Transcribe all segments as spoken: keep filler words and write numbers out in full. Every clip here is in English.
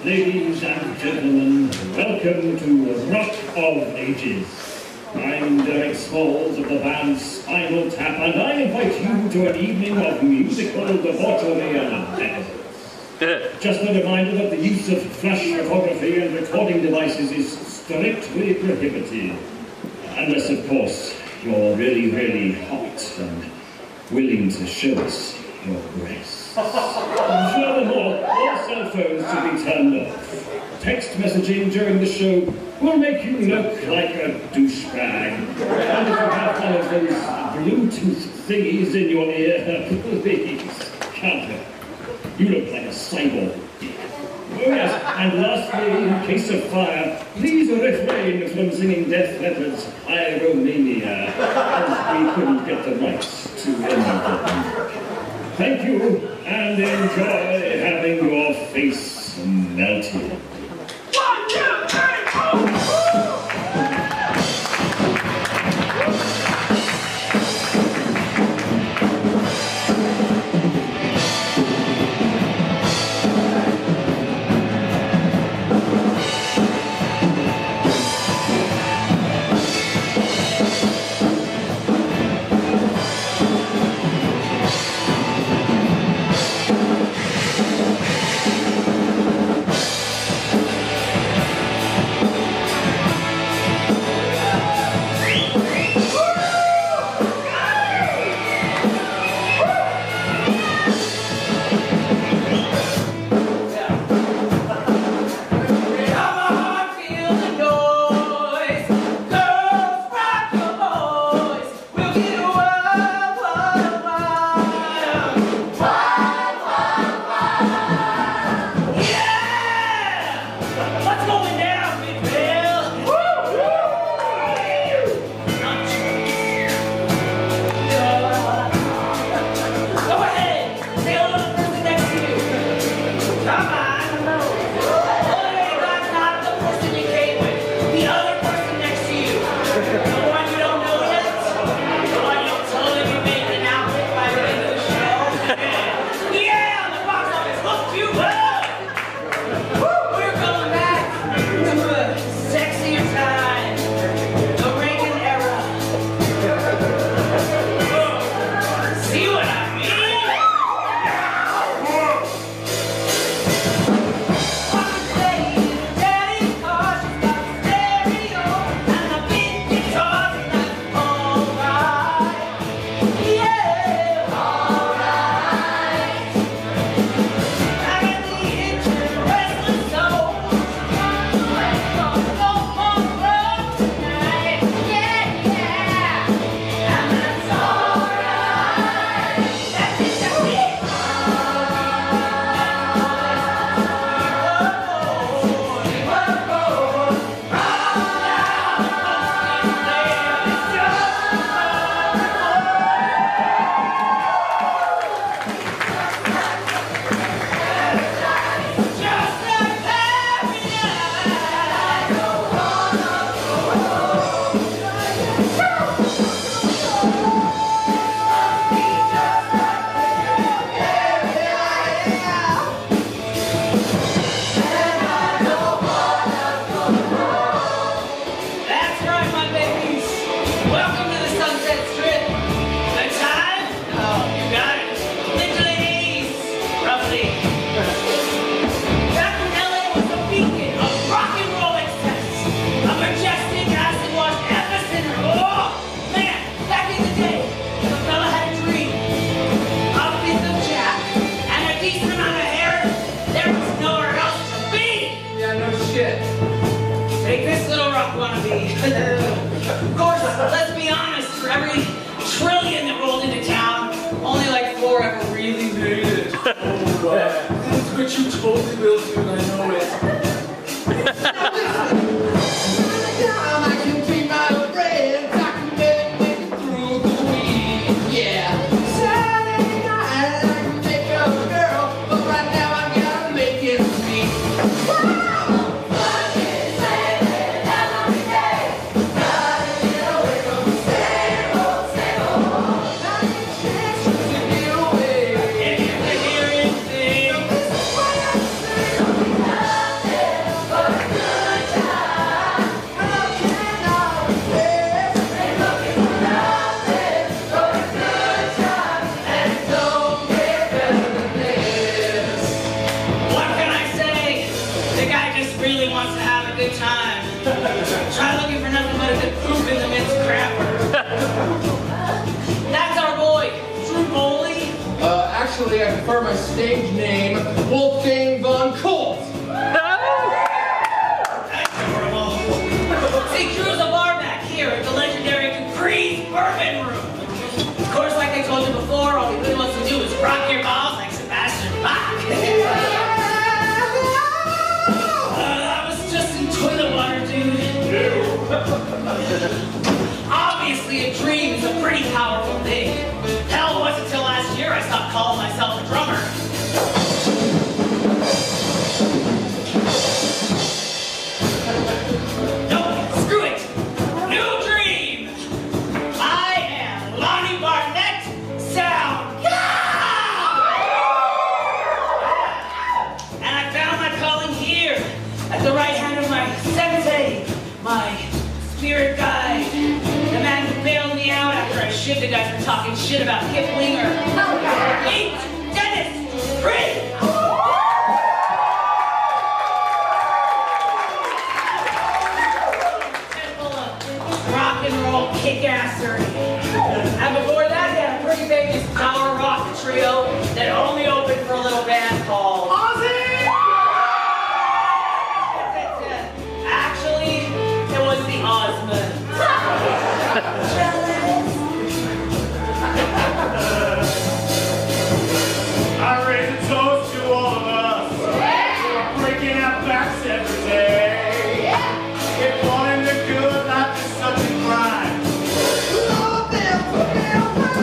Ladies and gentlemen, welcome to Rock of Ages. I'm Derek Smalls of the band Spinal Tap, and I invite you to an evening of musical debauchery and decadence. Just a reminder that the use of flash photography and recording devices is strictly prohibited. Unless, of course, you're really, really hot and willing to show us your breasts. Furthermore, all cell phones should be turned off. Text messaging during the show will make you look like a douchebag. And if you have one of those Bluetooth thingies in your ear, please counter. You look like a cyborg. Oh yes, and lastly, in case of fire, please refrain from singing Def Leppard's Pyromania, as we couldn't get the rights to any of them. Thank you, and enjoy having your face melted. One, two, three, four! Of course, let's be honest, for every trillion that rolled into town, only like four ever really made it. Oh, wow. That's what you totally will do, and I know it. I can be my friends, I can make it through the week, yeah. Saturday night, I can take a girl, but right now I gotta make it sweet. really wants to have a good time, try looking for nothing but a good poop in the midst crapper. That's our boy, Drew Bowley. Uh, actually, I prefer my stage name, Wolfgang von Colt. That's horrible. See, Drew's a bar back here at the legendary Capri's Bourbon Room. Of course, like I told you before, all he really wants to do is rock your balls like Sebastian Bach. Obviously, a dream is a pretty powerful thing. Hell, it wasn't until last year I stopped calling myself a drummer. Nope, screw it. New dream. I am Lonnie Barnett Sound. And I found my calling here, at the right hand of my sensei, my spirit guide, the man who bailed me out after I shivved the guys for talking shit about Kipling or Eat Dennis Free. Temple of rock and roll kick-assery. And before that, they had a pretty famous power rock trio that only opened for a little band called Ozzy. The Osmond. I raise a toast to all of us who are breaking our backs every day. If wanting the good life is such a crime, love them, put them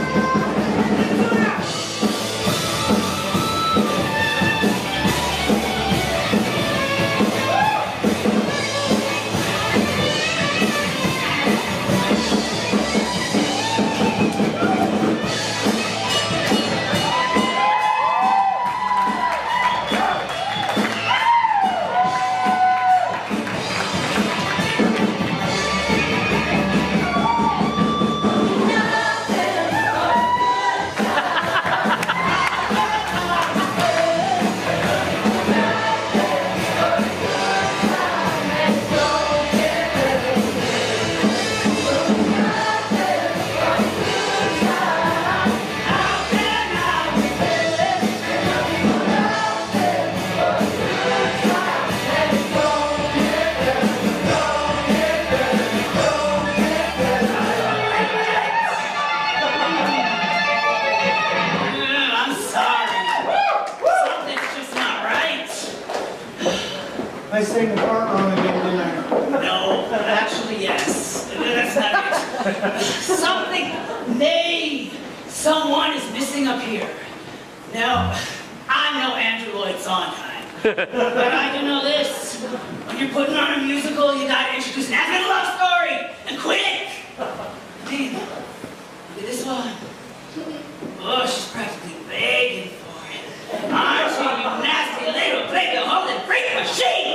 I sang the part wrong again, didn't I? No, actually, yes. That's not it. Something, nay, someone is missing up here. Now, I know Andrew Lloyd Sondheim, but I do know this. When you're putting on a musical, you gotta introduce an admin love story, and quick! Man, look at this one. Oh, she's practically begging for it. Aren't you, you nasty little baby-holding freak machine?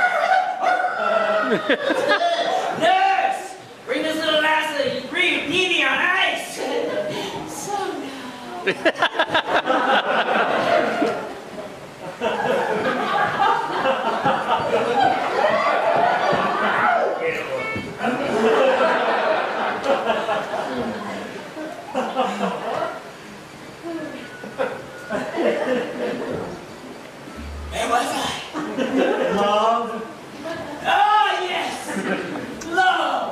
Nurse, bring this little lass a brief Nini on ice. So Where was I? Love. Oh, yes! Love!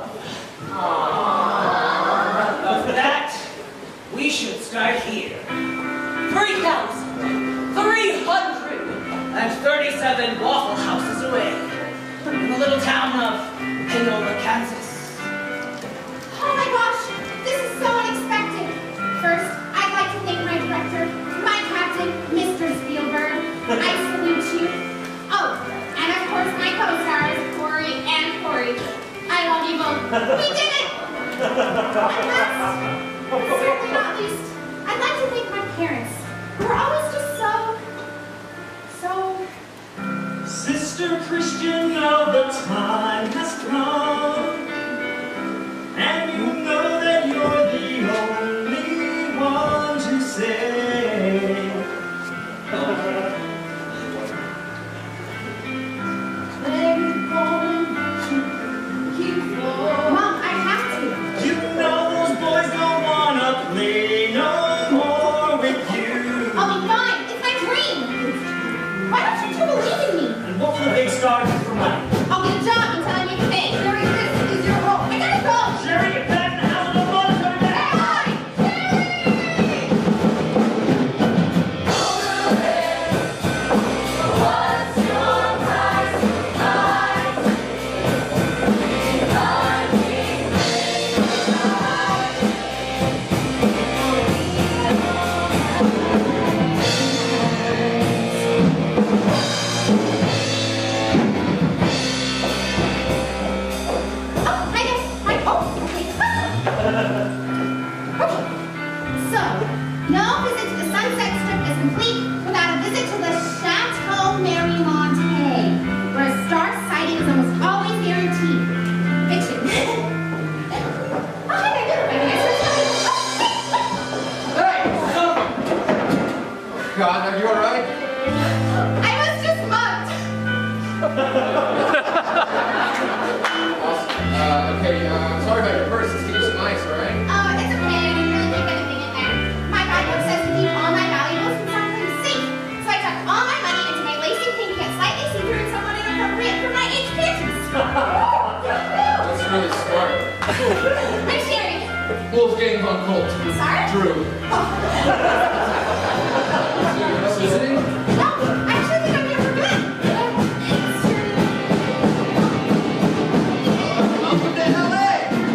But for that, we should start here. three thousand three hundred thirty-seven Waffle Houses away, in the little town of Paola, Kansas. Oh my gosh, this is so unexpected. First, I'd like to thank my director, my captain, Mister Spielberg. I salute you. Oh, and of course my co-stars, Corey and Corey. I love you both. We did it! And last, but certainly not least, I'd like to thank my parents, who are always just so, so... Sister Christian, now the time has come, and you know that you're the only one to say. Well, starving for money. I'll get a job until I make it big. Sherry, this is your role. I gotta go. Sherry, get back in the house with no money coming back. God, are you alright? I was just mugged. Awesome. Uh, okay, uh, I'm sorry about your purse. Let's get you some ice, alright? Oh, it's okay. I didn't really think anything in there. My guidebook says to keep all my valuables in some place safe. So I tucked all my money into my lacy pink yet slightly see-through and somewhat inappropriate for my age pants. That's really smart. I'm Sherry. Wolf Gang Von Colt. Sorry? Drew. Oh. Visiting? No, I actually think I'm here for good. Welcome to L A!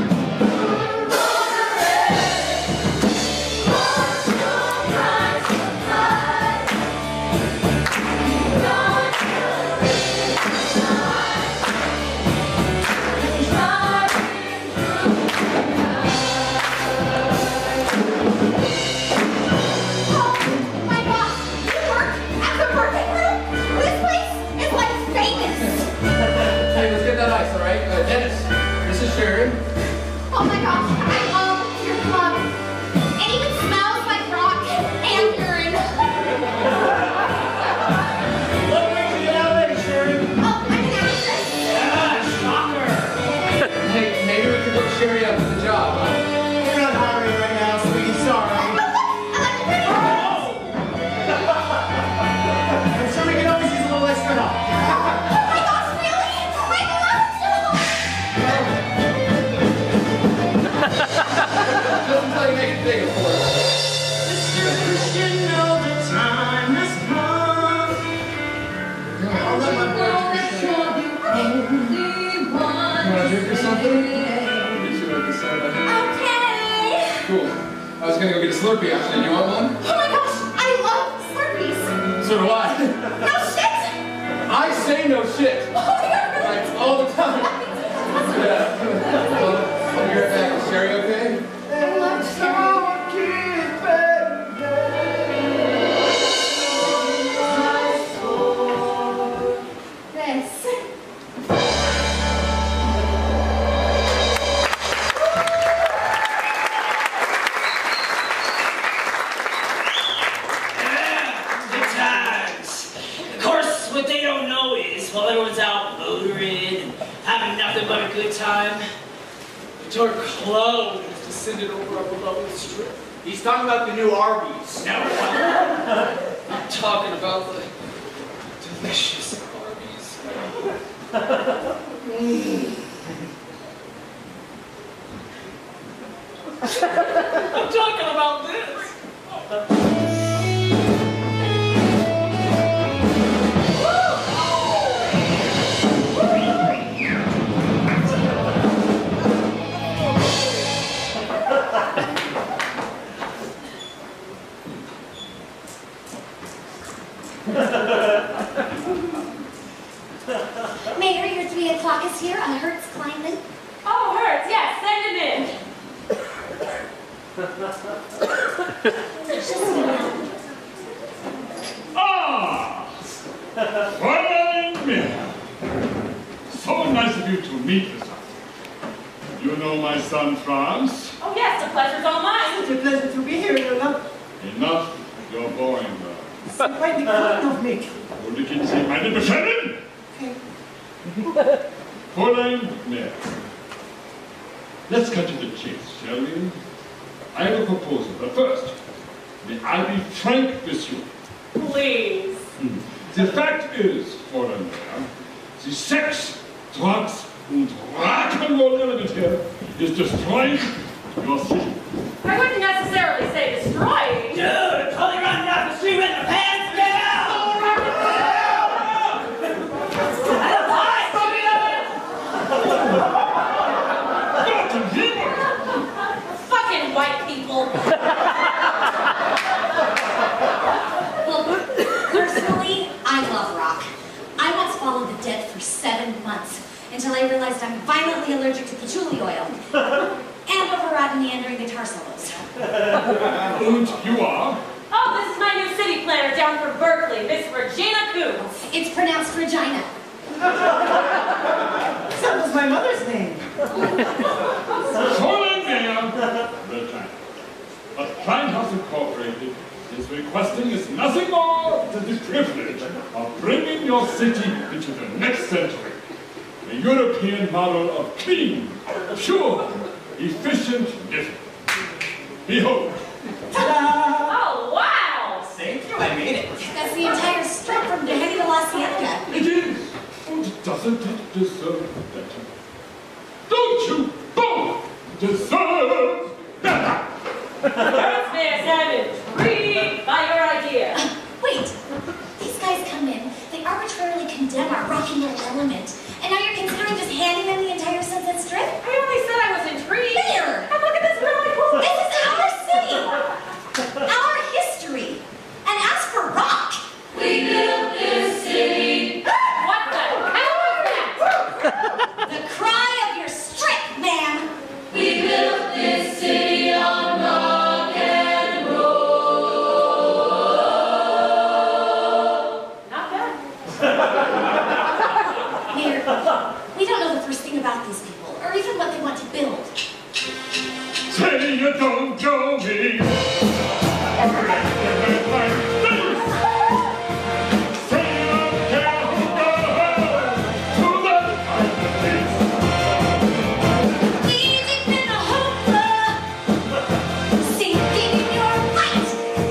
Oh my gosh, I love your club. It even smells like rock and urine. What brings you to L A, Sherry? Oh, I'm an actress. Yeah, shocker. Hey, maybe we could hook Sherry up with a job, huh? We're not hiring right now, sweetie. Sorry. I like the pretty girls. I'm sure we can always use a little extra help. Oh my gosh, really? I love you. Just until you make it big, of course. Mister Christian, know the time has come. I'll let my boy Christian. You want a drink or something? Get you like a soda. Okay. Cool. I was gonna go get a Slurpee after. You want one? Oh my gosh, I love Slurpees. So do I. No shit. I say no shit. Oh my god. Like, all the time. Yeah. Well, I'll be right back. Is Sherry okay? I love you. This. Good times. Of course, what they don't know is, while everyone's out motoring and having nothing but a good time, the dark cloud has descended over our beloved strip. He's talking about the new Arby's. No, I'm talking about the delicious Arby's. Mm. I'm talking about this. Mayor, your three o'clock is here. Uh, Hertz Kleinman. Oh, Hertz, yes, send him in. Ah! Fräulein Miller. So nice of you to meet us. You know my son Franz? Oh, yes, the pleasure's all mine. It's a pleasure to be here, Lola. Enough, you're boring her. Sie bei die Kunden auf mich. Huldigen Sie meine Befehle? Fräulein Miller. Let's cut to the chase, shall we? I have a proposal, but first, may I be frank with you? Please. Hmm. The fact is, Fräulein Miller, The sex, drugs, and rock and roll element here is destroying your city. I wouldn't necessarily say destroying. Dude, I'm totally running down the street with the pants down! I don't mind, Fucking white people. Well, personally, I love rock. I once followed the Dead for seven months until I realized I'm violently allergic to patchouli oil and overwrought meandering guitar solos. And you are? Oh, this is my new city planner down from Berkeley, Miss Regina Coombs. It's pronounced Regina. That was my mother's name. Calling Mayor Regina. But House Incorporated is requesting is nothing more than the privilege of bringing your city into the next century. A European model of clean, pure, efficient living. Behold. Oh, wow! Thank you, I made it. That's the entire strip from Tahiti to La Cienega. It is. And doesn't it deserve better? Don't you both deserve better? Earth may have been intrigued by your idea. Uh, wait, these guys come in, they arbitrarily condemn our rock and roll element, and now you're considering just handing them the entire Sunset Strip? I only said I was intrigued. There! And look at this really cool. This is our city! Our history! And as for rock, we built this city! What the hell was that? The cry of your strip, ma'am! We built this city on rock and roll. Not bad. Mayor, we don't know the first thing about these people, or even what they want to build. Say you don't know me. I'm ready to make my face. Say you don't care who goes to the place. Leading in a hopper, sinking in your light.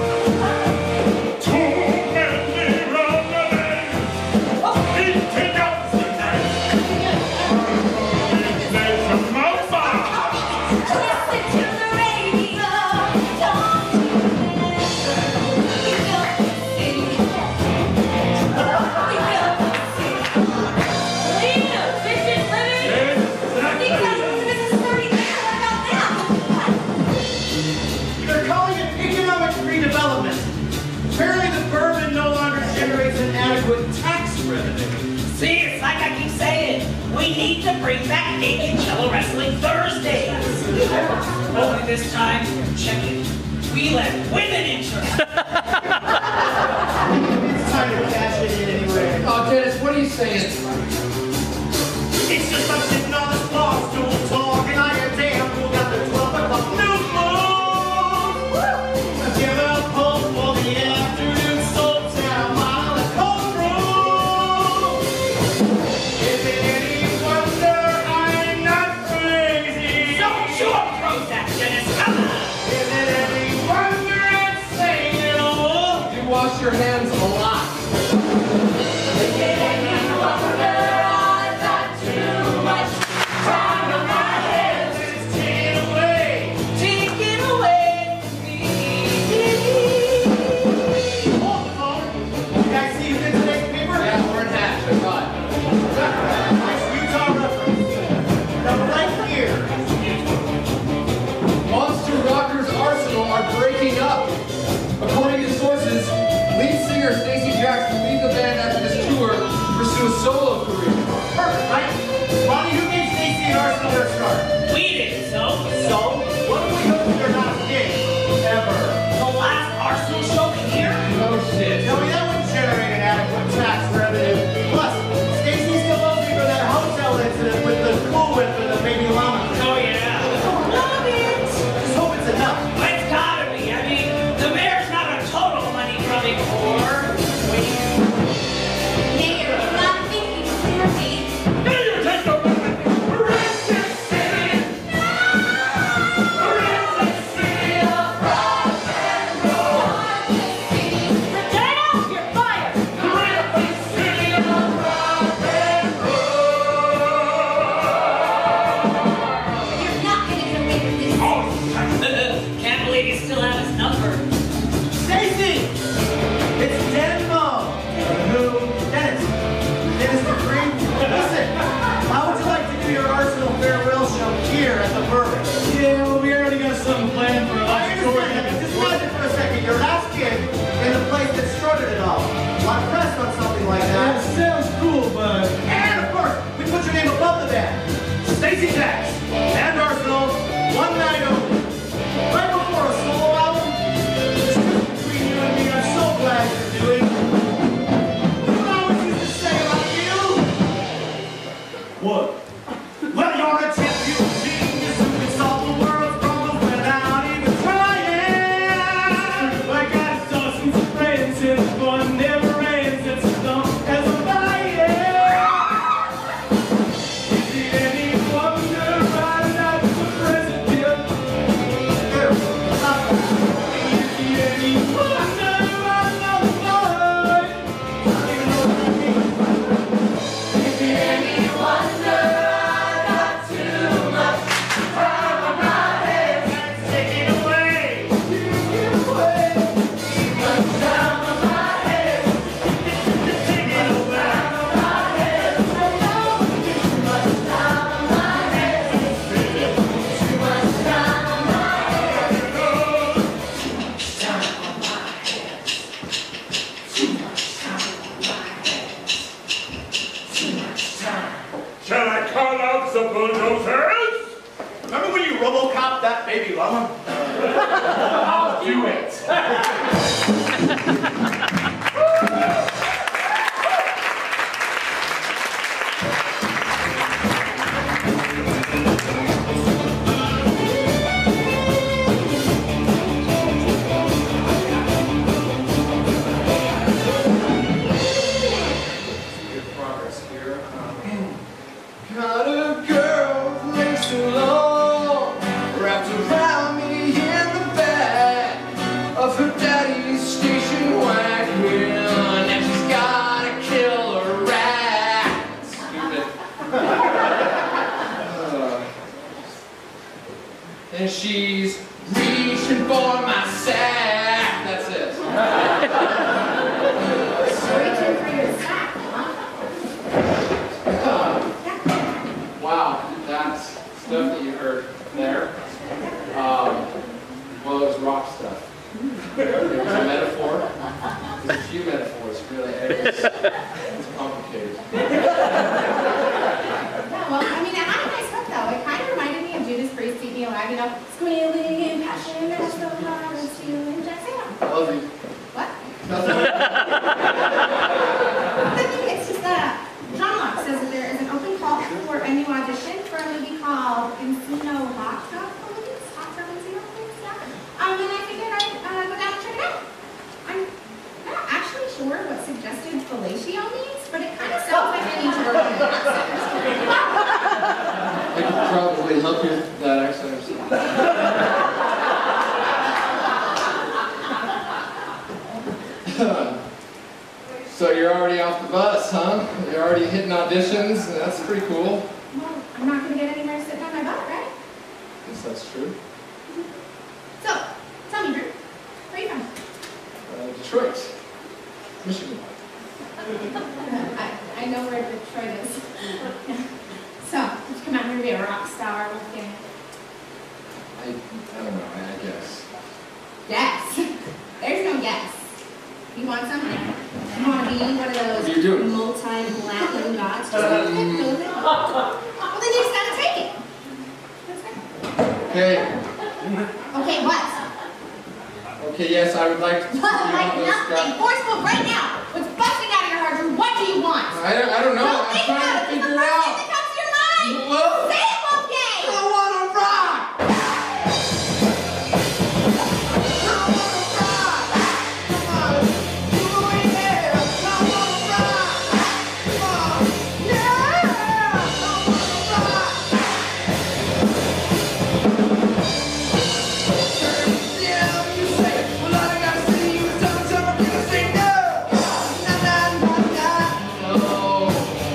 Too many runaways, eating up the night. There's a mama. Listen to the radio, don't you listen. We built this city. We built this city. Clean, efficient living. These guys in business thirty years, what about them? They're calling it economic redevelopment. Apparently the bourbon no longer generates an adequate tax revenue. See, it's like I keep saying, we need to bring back naked cello wrestling Thursdays. Only this time, check it, we let women enter. It's time to cash it in anyway. Oh, Dennis, what are you saying? It's just I'm sitting on this bar stool talking. I am damn fool got the twelve o'clock news moon. Give a pulse for the afternoon soaps and a mile of cold brew. Is it any wonder I'm not crazy? Don't you approach that, Dennis, come on. Is it any wonder I'm saying it all? You wash your hands a lot. According to sources, lead singer Stacey Jackson leaves the Easy Jacks and ourselves one night only. Right before a solo album, it's just between you and me. I'm so glad you're doing. You know what I always used to say about you? What? Well, you're a champion genius who can solve the world's problems without even trying. I got dozens of friends and the fun never ends. It's as long as I'm dying. Is it any wonder I'm not the president? Is it any wonder I'm not the boy? I don't even know what that means. Is it any wonder I got too much time on my hands? Take it away. Take it away. Too much time on my hands. Take it away. I know too much time on my hands. Too much time on my hands. Too much time on my hands. Too much time. Shall I call out the bulldozers? Remember when you RoboCop that baby llama? I'll do it. Good progress here. Um, Got a girl with legs too long, wrapped around me in the back of her daddy's station wagon, and she's got a killer rat. Stupid. Uh, And she's reaching for my sack. That's it. Reaching for your sack, huh? wow, that's stuff that you heard there. Um, well, it was rock stuff. It was a metaphor. There's a few metaphors, really. It's, it's complicated. Yeah, well, I mean, it had a nice hook, though. It kind of reminded me of Judas Priest, you know, you know, squealing and passion, that's so hard and stealing, just say I love you. what? Nothing. I think it's just that John Locke says that there is an open call for a new audition for a movie called Encino Hot Tub Police. Hot Tub Encino Police, yeah. Um, and I figured I'd uh, go down and check it out. I'm not actually sure what suggested fellatio means, but it kind of sounds like I need to work on an accent. I could probably help you with that accent or something. So you're already off the bus, huh? You're already hitting auditions. That's pretty cool. Well, I'm not going to get anywhere sitting on my butt, right? Guess that's true. So, tell me, Drew, where are you from? Uh, Detroit, Michigan. I, I know where Detroit is. So, did you come out here to be a rock star looking? I, I don't know, I guess. Yes. There's no yes. You want something? You want to be one of What are you those doing? multi-platinum gods? Just um, it, goes it. Well, then you just gotta take it. That's right. Okay, Okay, what? okay, yes, I would like to be Like one of those nothing. guys. Forceful right now. What's busting out of your heart, Drew? What do you want? I don't, I don't know, Don't I'm think trying about to it. It's figure the it first thing out. that comes to your mind. Whoa. Say it, Wolfgang. I want to rock! No.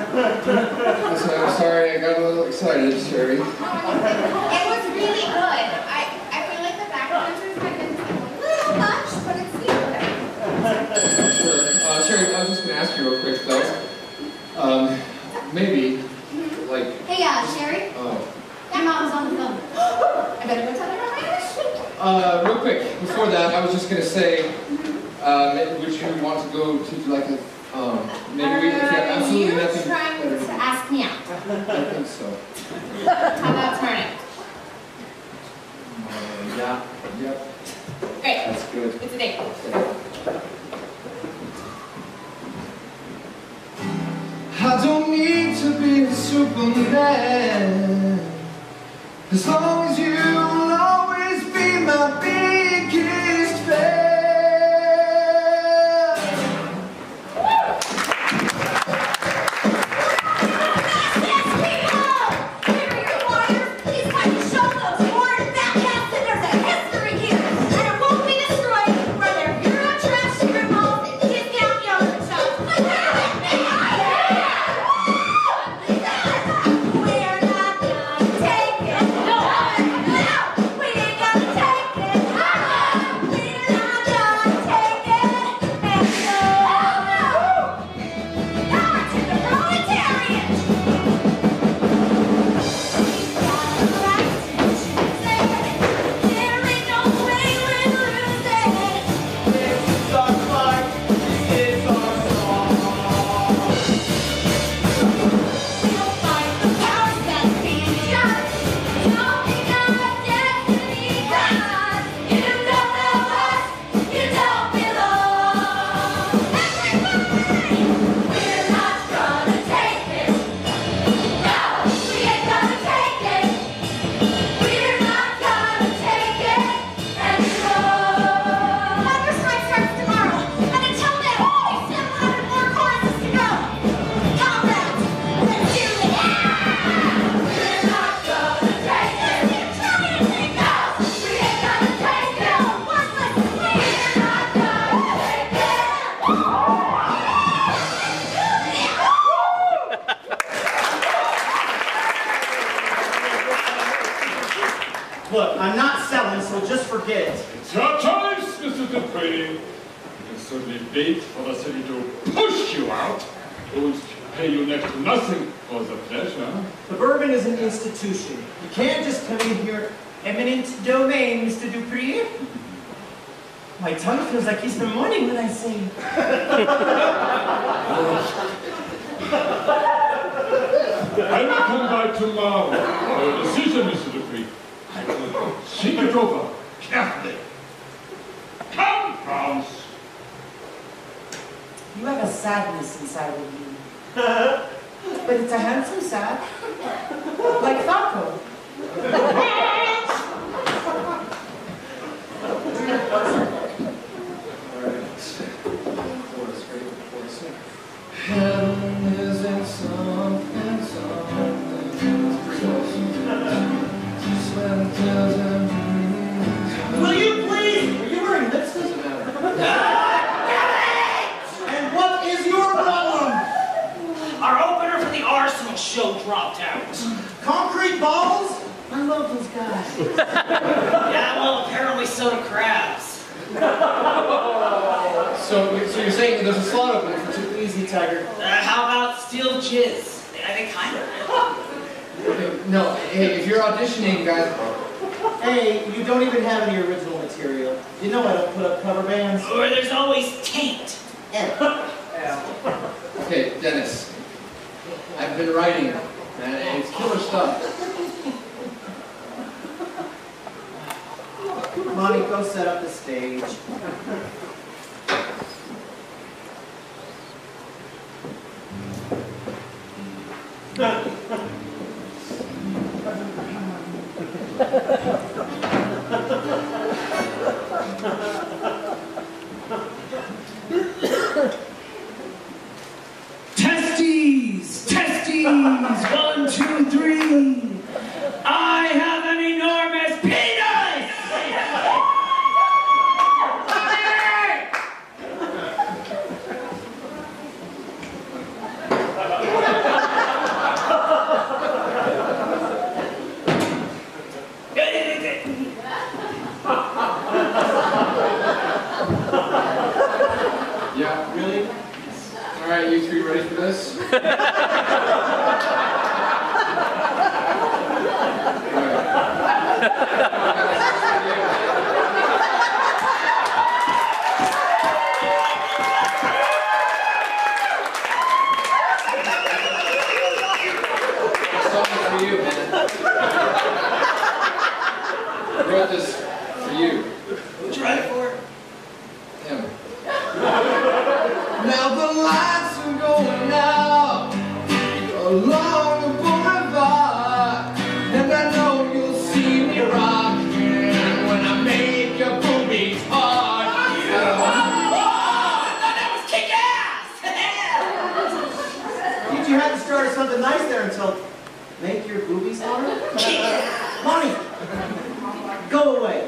I'm sorry, I got a little excited, Sherry. It was really good. I, I feel like the backdancers have been a little much, but it's still Sure. Uh, Sherry, I was just going to ask you real quick, though. Um, maybe, like... Hey, uh, Sherry? Oh. That mom's on the phone. I better go tell her about my wish. Uh, real quick, before that, I was just going to say, um, would you want to go to, like, a... Um, maybe we, if you have absolutely You're nothing... trying to ask me out. I think so. How about turning? Uh, yeah, yep. Great. That's good. It's a date. I don't need to be a Superman, as long as you'll always be my biggest fan. Look, I'm not selling, so just forget it. It's your choice, Mister Dupree. You can certainly wait for the city to push you out. Who's pay you next to nothing for the pleasure. The bourbon is an institution. You can't just come in here, eminent domain, Mister Dupree. My tongue feels like he's been mourning when I sing. I will come by tomorrow for your decision, Mister Dupree. I will think it over carefully. Come, Franz. You have a sadness inside of you. But it's a handsome sad. Like Falco. Heaven isn't something, something. Will you please? Are you wearing lipstick? Doesn't matter. And what is your problem? Our opener for the Arsenal show dropped out. Concrete balls? I love those guys. Yeah, well, apparently so do crabs. So, so you're saying there's a slot open for two? Easy, Tiger. Uh, how about steel jizz? I think kind of. Okay, no, hey, if you're auditioning, guys... Hey, you don't even have any original material. You know I don't put up cover bands. Or there's always taint. Okay, Dennis. I've been writing, and it's killer stuff. Monty, go set up the stage. Testes! Testes! One, two, three! I have an enormous penis! started something nice there until make your boobies harder. Money, go away.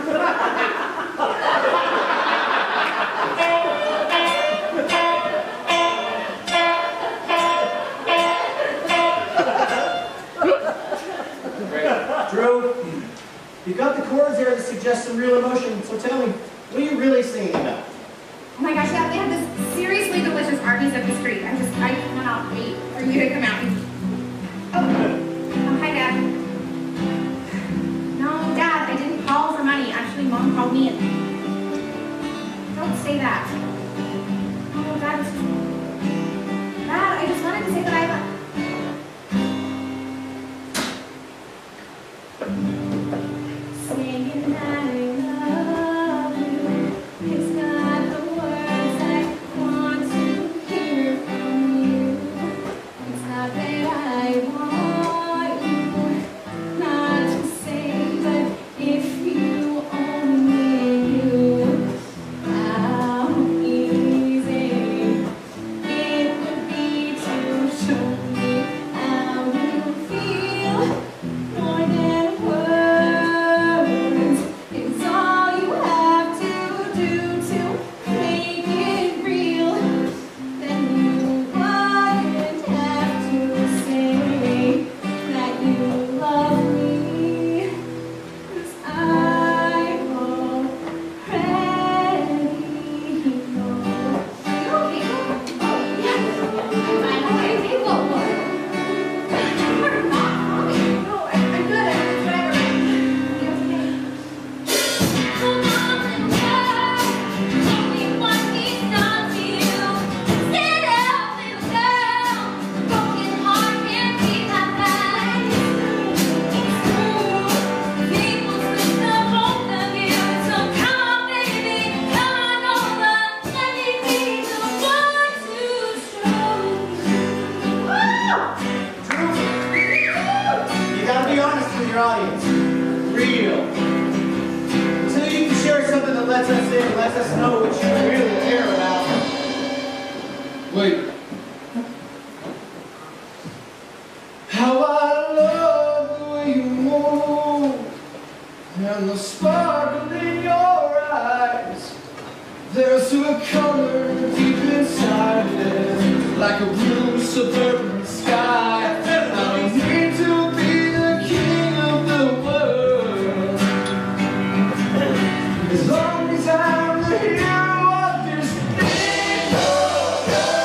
Drew, you got the chords there that suggest some real emotion, so tell me, what are you really singing about? Oh my gosh, yeah, they have this seriously delicious Arby's up the street. I just, I cannot wait for you to come out. Oh, oh, hi, Dad. No, Dad, I didn't call for money. Actually, Mom called me and... Don't say that. Oh, Dad, it's just... Dad, I just wanted to say that I... Singing that I love you. It's not the words I want to hear from you. It's not that I want you not to say, but if you only knew how easy it would be to show me how you feel more than words. It's all you have to do to make it real. Then you wouldn't have to say that you love me, 'cause I already know. Are you okay? Oh, yeah. I'm fine. Okay, okay, whoa, whoa. You're not okay. No, I'm, I'm good. I'm whatever. You okay? Come on and tell me what he's done to you. Sit up, little girl. Broken heart can't be that bad. It's true. People split the both of you. So come on, baby, come on over. Let me be the one to show you. You gotta be honest with your audience. Real. Until you can share something that lets us in, lets us know what you really care about. Wait. How I love the way you move and the sparkle in your eyes. There's a color deep inside it, like a blue suburban sky. I don't need to be the king of the world, as long as I'm the hero of this big world.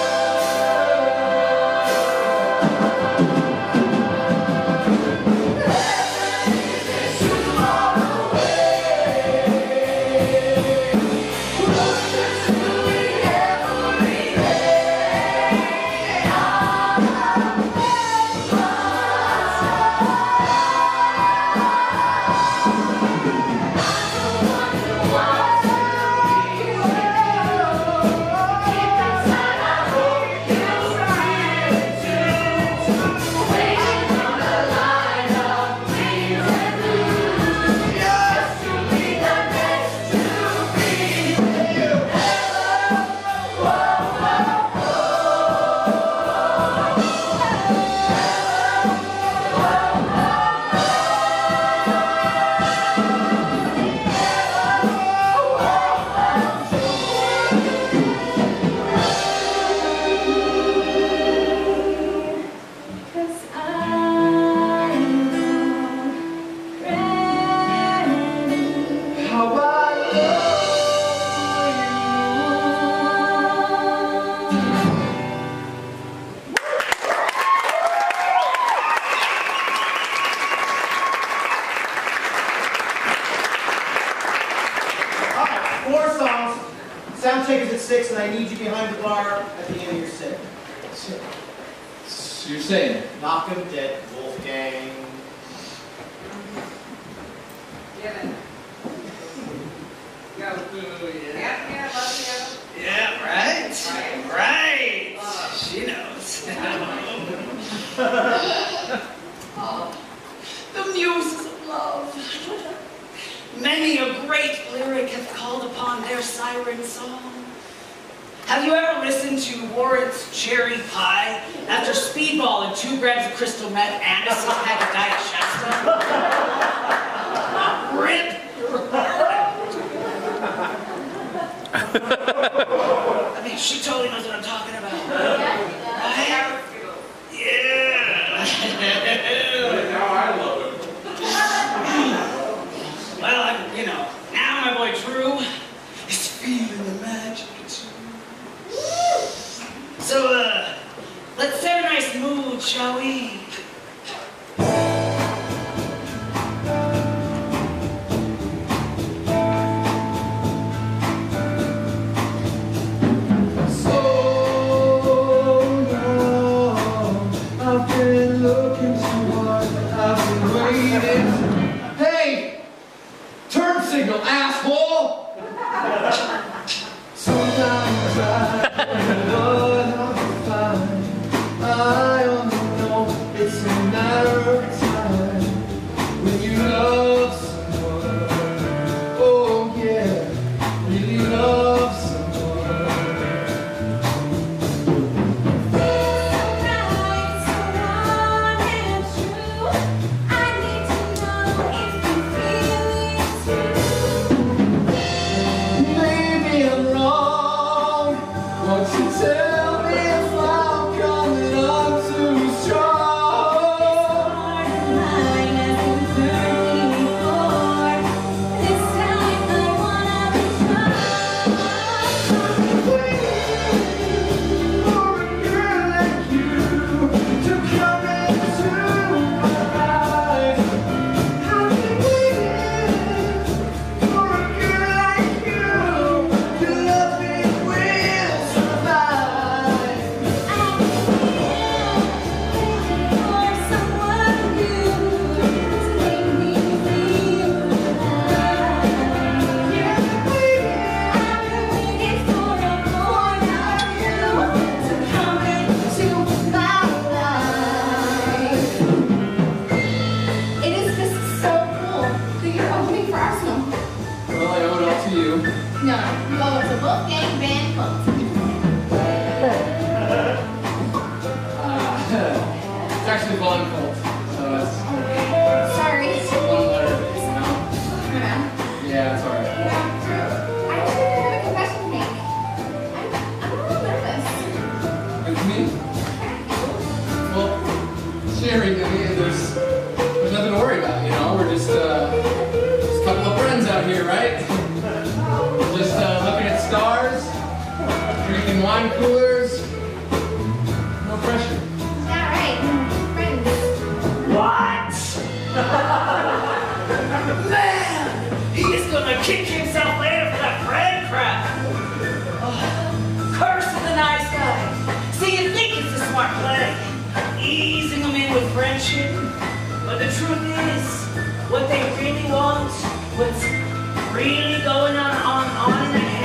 Sound check is at six, and I need you behind the bar at the end of your set. So, so you're saying? Knock 'em dead, Wolfgang. Yeah, right? Right. She knows. Oh, the muses of love. Many a great lyric hath called upon their siren song. Have you ever listened to Warren's Cherry Pie after Speedball and two grams of crystal meth and a six pack of Diet Shasta? Rip! I mean, she totally knows what I'm talking about. Right? Yeah! Now I love it. Well, I, you know, now my boy Drew is feeling the magic. So, uh, let's set a nice mood, shall we? So long, I've been looking so hard, I've been waiting. Hey! Turn signal, asshole! Sometimes I what I'll find. I only know it's a matter of time when you love someone. Oh yeah, really love someone. Maybe I'm wrong. Won't you tell me if I'm coming on too strong? For a girl like you to come into my life, I've been waiting for a girl like you. Your loving will survive. It is just so cool that you're opening for Arsenal. Well, I owe it all to you. No, you owe it to Wolfgang Van Cult. Uh, it's actually Von Cult, so it's Sorry. it's one letter, you know? Yeah. Yeah, it's alright. I actually have a confession to make. I'm, I'm a little nervous. With me? Well, Sherry, I mean, there's, there's nothing to worry about, you know? We're just, uh, just a couple of friends out here, right? We're just uh, looking at stars, drinking wine coolers. No pressure. Yeah, right. Friends. What? Man, he is gonna kick himself later for that bread crap. Oh, curse is a nice guy. See, you think it's a smart play, easing them in with friendship. But the truth is, what they really want, what's really going on on, on in their head.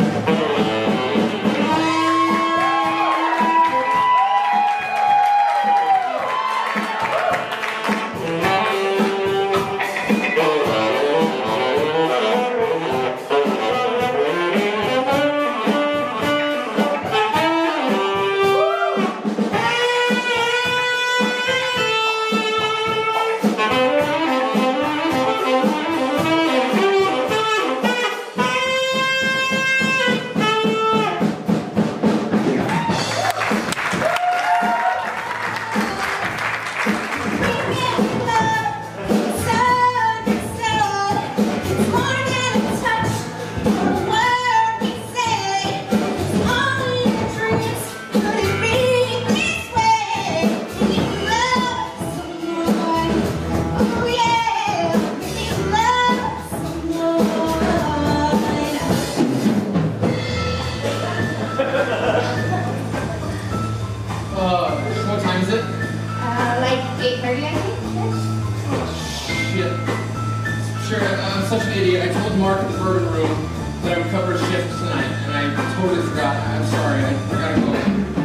such an idiot. I told Mark at the Bourbon Room that I would cover a shift tonight, and I totally forgot. I'm sorry. I, I gotta go.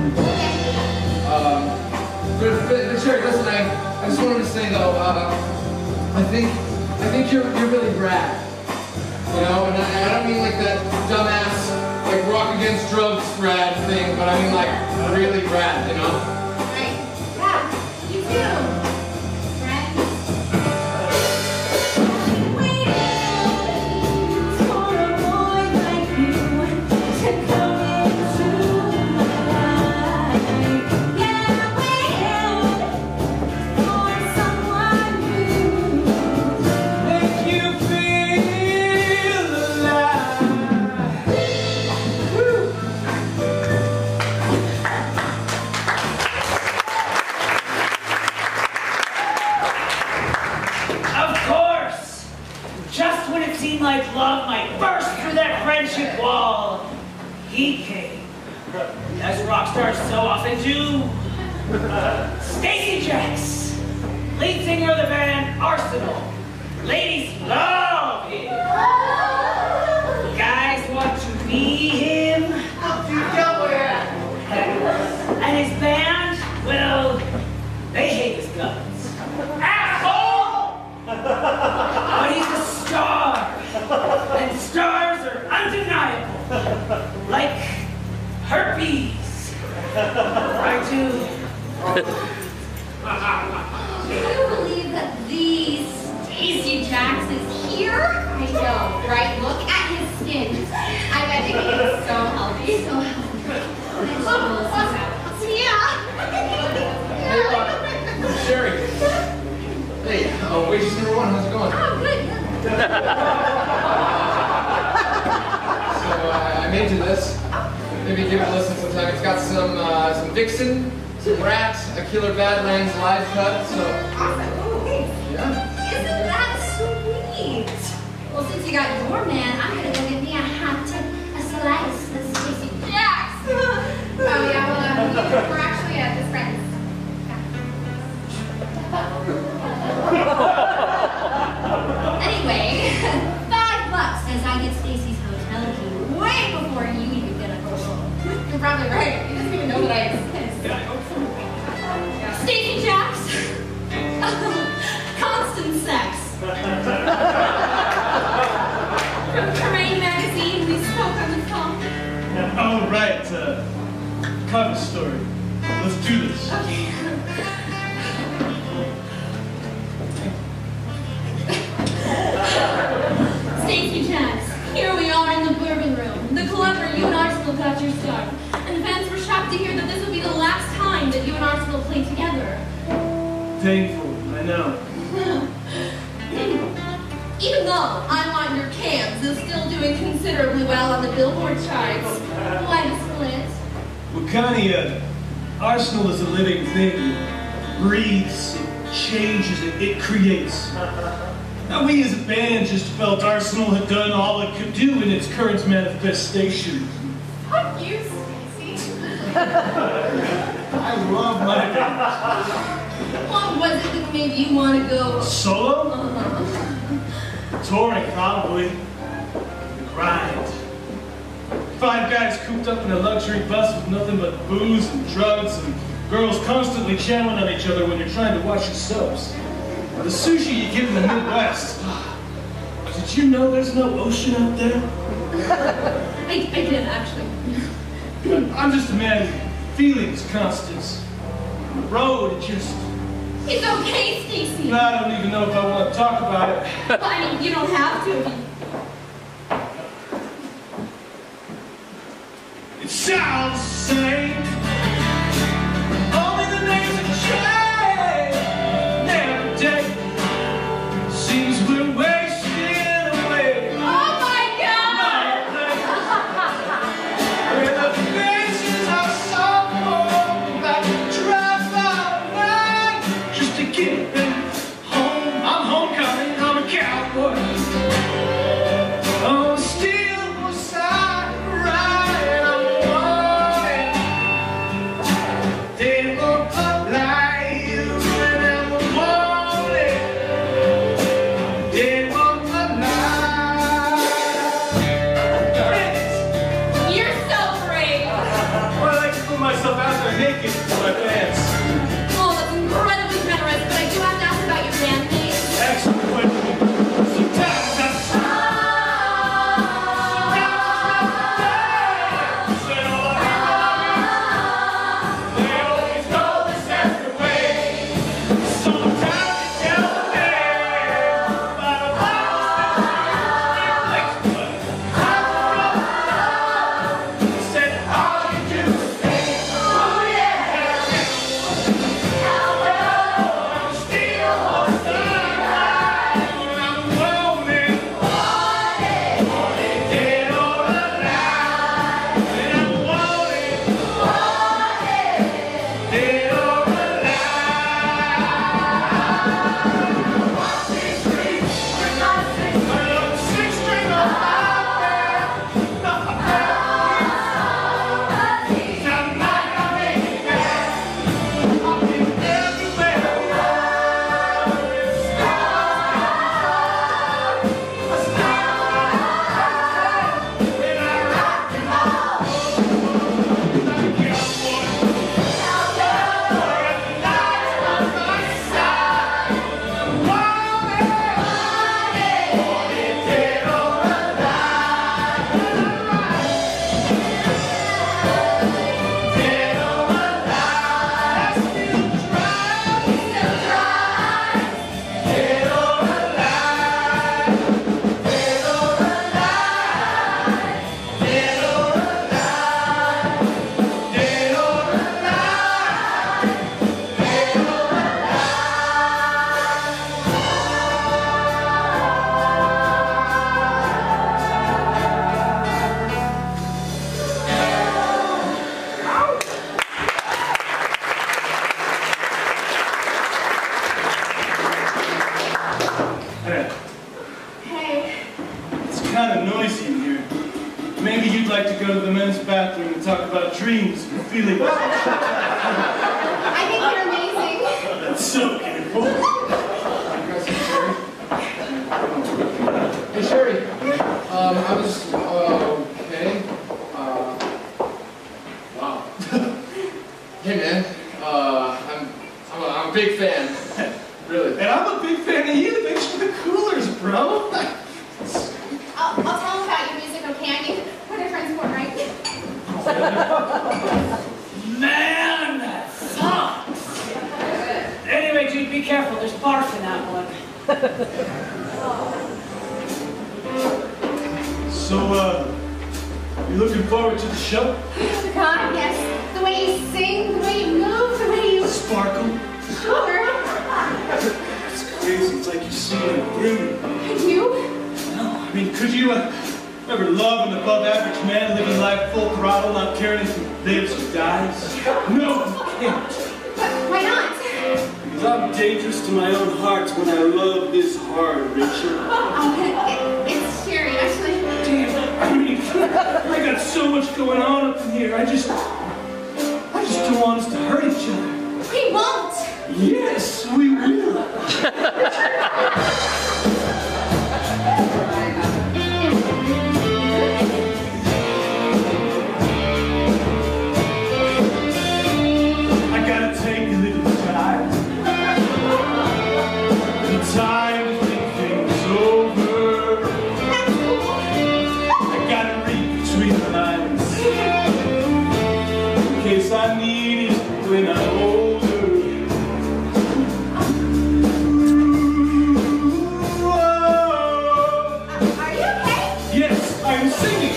Um, but, but, but Sherry, listen. I, I just wanted to say though, uh, I think I think you're you're really rad. You know, and I, I don't mean like that dumbass, like rock against drugs rad thing, but I mean like really rad, you know? Right. Yeah, you too. Friends. Waiting for a boy like you to come into my life. Yeah, waiting for someone new. Make you feel alive. Woo. Of course! Just when it seemed like love might burst through that friendship wall, he came. As rock stars so often do. Stacy Jacks, lead singer of the band Arsenal. Ladies love him. Guys want to be him. And his band, well, they hate his guts. Asshole! But he's a star. And stars are undeniable. Like herpes. I do. Can you believe that these Stacy Jacks is here? I know, right? Look at his skin. I bet it is so healthy. So healthy. Yeah. Hey, Rock. Sherry. Hey, oh, waitress number one, how's it going? Oh, good. So uh, I made you this. Maybe give it a listen sometime. It's got some uh, some Vixen, some Rat, a Killer Badlands live cut. So Awesome. Oh, thanks. yeah. Isn't that sweet? Well, since you got your man, I'm gonna go get me a hot tip, a slice of Stacy Jacks. Oh yeah, well, um, we're actually uh, just friends. Anyway, five bucks as I get Stacy's hotel key way before you even get a call. You're probably right. He doesn't even know that I exist. Stacy Jacks. Constant sex. From Terrain magazine, we spoke on the phone. All right, uh, cover story. Let's do this. Okay. Stacy Jacks, here we are in the Bourbon Room, the club where you and Arsenal got your start. And fans were shocked to hear that this would be the last time that you and Arsenal played together. Painful, I know. Even though I'm on your cams is still doing considerably well on the Billboard charts. Why the split? Well, Connie, uh, Arsenal is a living thing. It breathes, it changes, it, it creates. Now, we as a band just felt Arsenal had done all it could do in its current manifestation. Fuck you, Stacy. I love my band. What was it that made you want to go Solo? Uh-huh. Touring, probably. The grind. Five guys cooped up in a luxury bus with nothing but booze and drugs and girls constantly chowing on each other when you're trying to watch your subs. The sushi you get in the Midwest. Did you know there's no ocean out there? I, I did, actually. I'm just a man who feelings constants. On the road, it just... It's okay, Stacy. I don't even know if I want to talk about it. Well, I mean, you don't have to. It sounds the same. Only the names have changed. And every day seems we're wasting away. Oh my God! Where the faces are so cold that we drive all night just to get them home. I'm homecoming, I'm a cowboy. On the steel side, right, I'm wanted. They look alive when I'm wanted. They look alive. You're so brave. Well, I like to put myself out there naked for my fans. Oh, that's incredibly generous, but I do have to Hey. Hey. It's kind of noisy in here. Maybe you'd like to go to the men's bathroom and talk about dreams and feelings. I think you're amazing. That's so beautiful. Hey, Sherry. Um, I was, uh, okay. Uh, wow. Hey, man. Uh, I'm, I'm a, I'm a big fan. Really. And I'm a big fan of you. Thanks for the coolers, bro. I'll, I'll tell him about your music, okay? I mean, we're their friends for, right? Man, that sucks. Anyway, dude, be careful. There's barf in that one. So, uh, you looking forward to the show? God, yes. The way you sing, the way you move, the way you... Sparkle? Sure. It's crazy. It's like you see it through me. And you? No, I mean, could you uh, ever love an above-average man living life full throttle, not caring if he lives or dies? No, you can't. But why not? Because I'm dangerous to my own heart when I love this hard, Rachel. Oh, it, it's Sherry, actually. Damn, I mean, I got so much going on up in here. I just, I just don't want us to hurt each other. We won't. Yes, we will. I gotta take a little time. Time to think things over. That's cool. I gotta read between the lines. In case I need it when I'm older. Are you okay? Yes, I'm singing.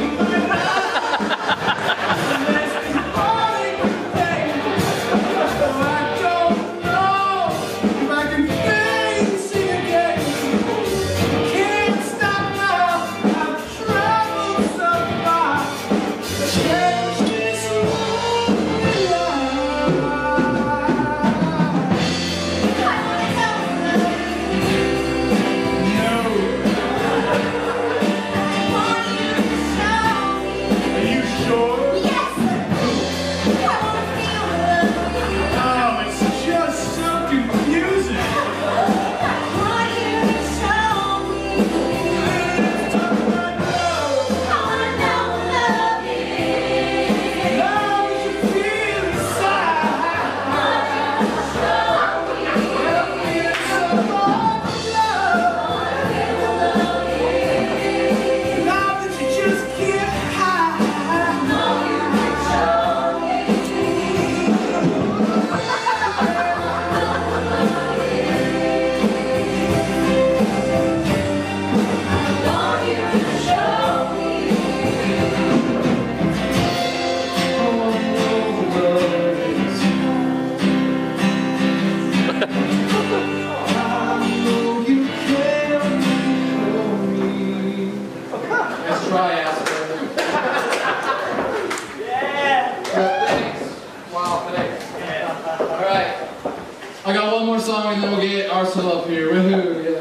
Song and then we'll get Arsenal up here. Woohoo! Yeah.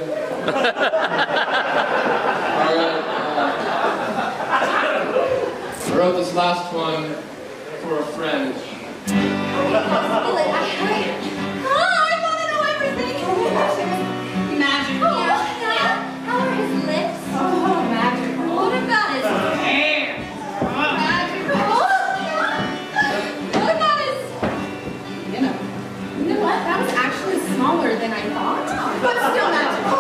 All right. Uh, I wrote this last one for a friend. I, I want to know everything. Magical. Yeah. How are his lips? Oh, magical. What about his hair? Magical. What about his... You know. You know what? That was actually smaller than I thought. But still magical.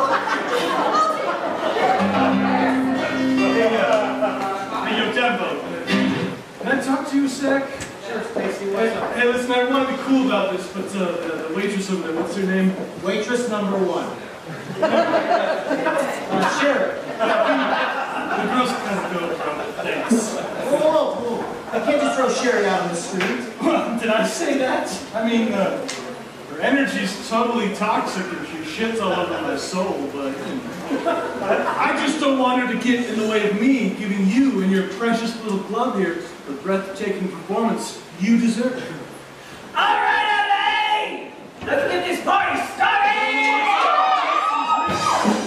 Hey, uh, hey, yo, Devo. Can I talk to you a sec? Sure, Stacy. Hey, hey, listen, I want to be cool about this, but uh, the, the waitress over there, what's her name? Waitress number one. uh, sure. The girls kind of go, bro. Thanks. Whoa, whoa, whoa. I can't just throw Sherry out on the street. Did I say that? I mean, uh, her energy's totally toxic and she shits all over my soul, but I, I just don't want her to get in the way of me giving you and your precious little club here the breathtaking performance you deserve. All right, L A! Let's get this party started!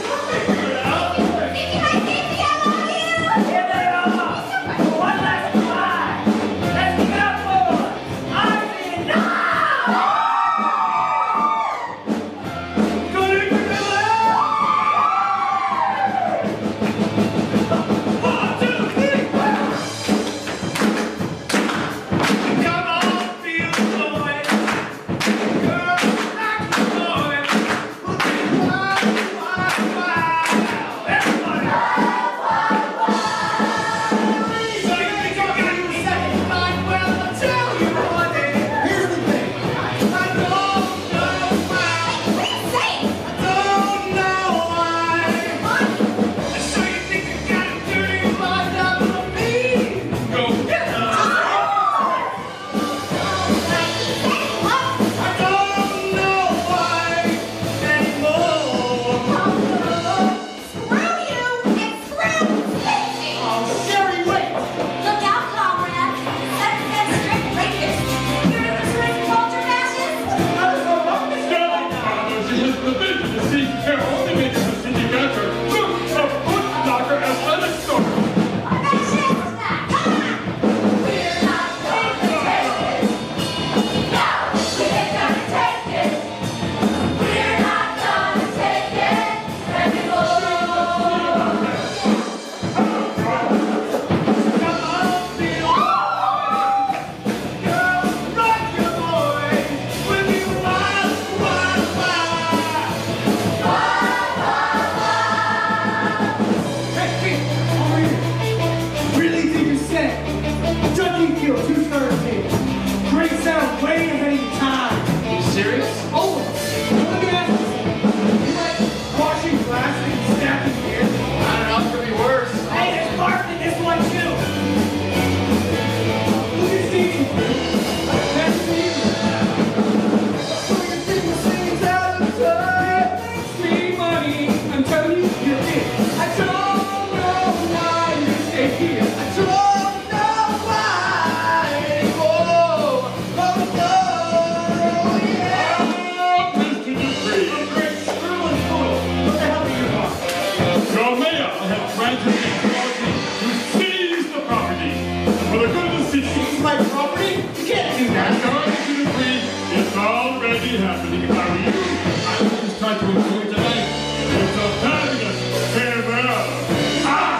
like to include tonight is a fabulous farewell. Ah!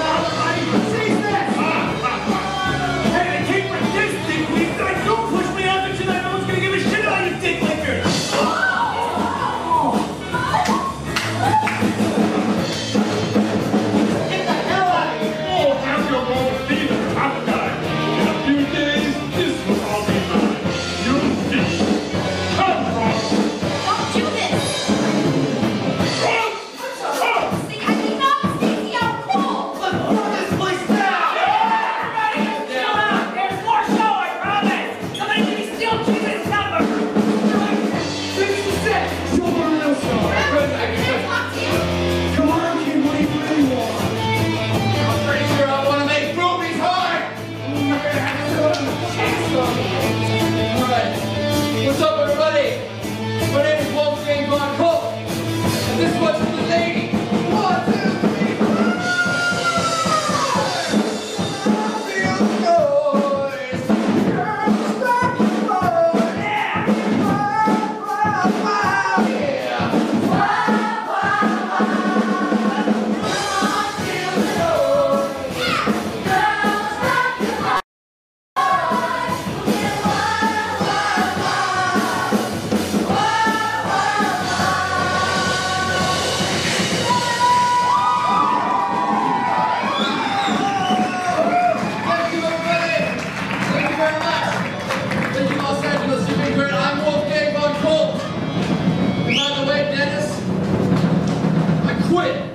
Hey, I came with this dick week. Like, don't push me out there tonight. No one's gonna give a shit about you, dick licker. Get the hell out of here! Oh, have your own feet and appetite. In a few days, this will all be mine. You'll see. Come, Ross. Don't do this! Ross! Come! See, I did not see the cool! Let's burn this place down! Everybody, chill out. There's more show, I promise. Somebody give me Steel Jesus number. Fix the set. Show them a real song. I couldn't, I couldn't. Talk to you. Come on, kid, what do you really want? I'm pretty sure I want to make boobies hard! Alright, what's up everybody? My name is Wolfgang Von Popp, and this one's for the lady. One, two, three, four. Feel the noise. Girls rock the world. Yeah. Wow, wow, wow. Yeah. Wow, wow, wow. Feel the noise. Girls rock the world. Thank you, everybody. Thank you very much. Thank you, Los Angeles. You've been great. I'm Wolfgang Von Popp. And by the way, Dennis, I quit.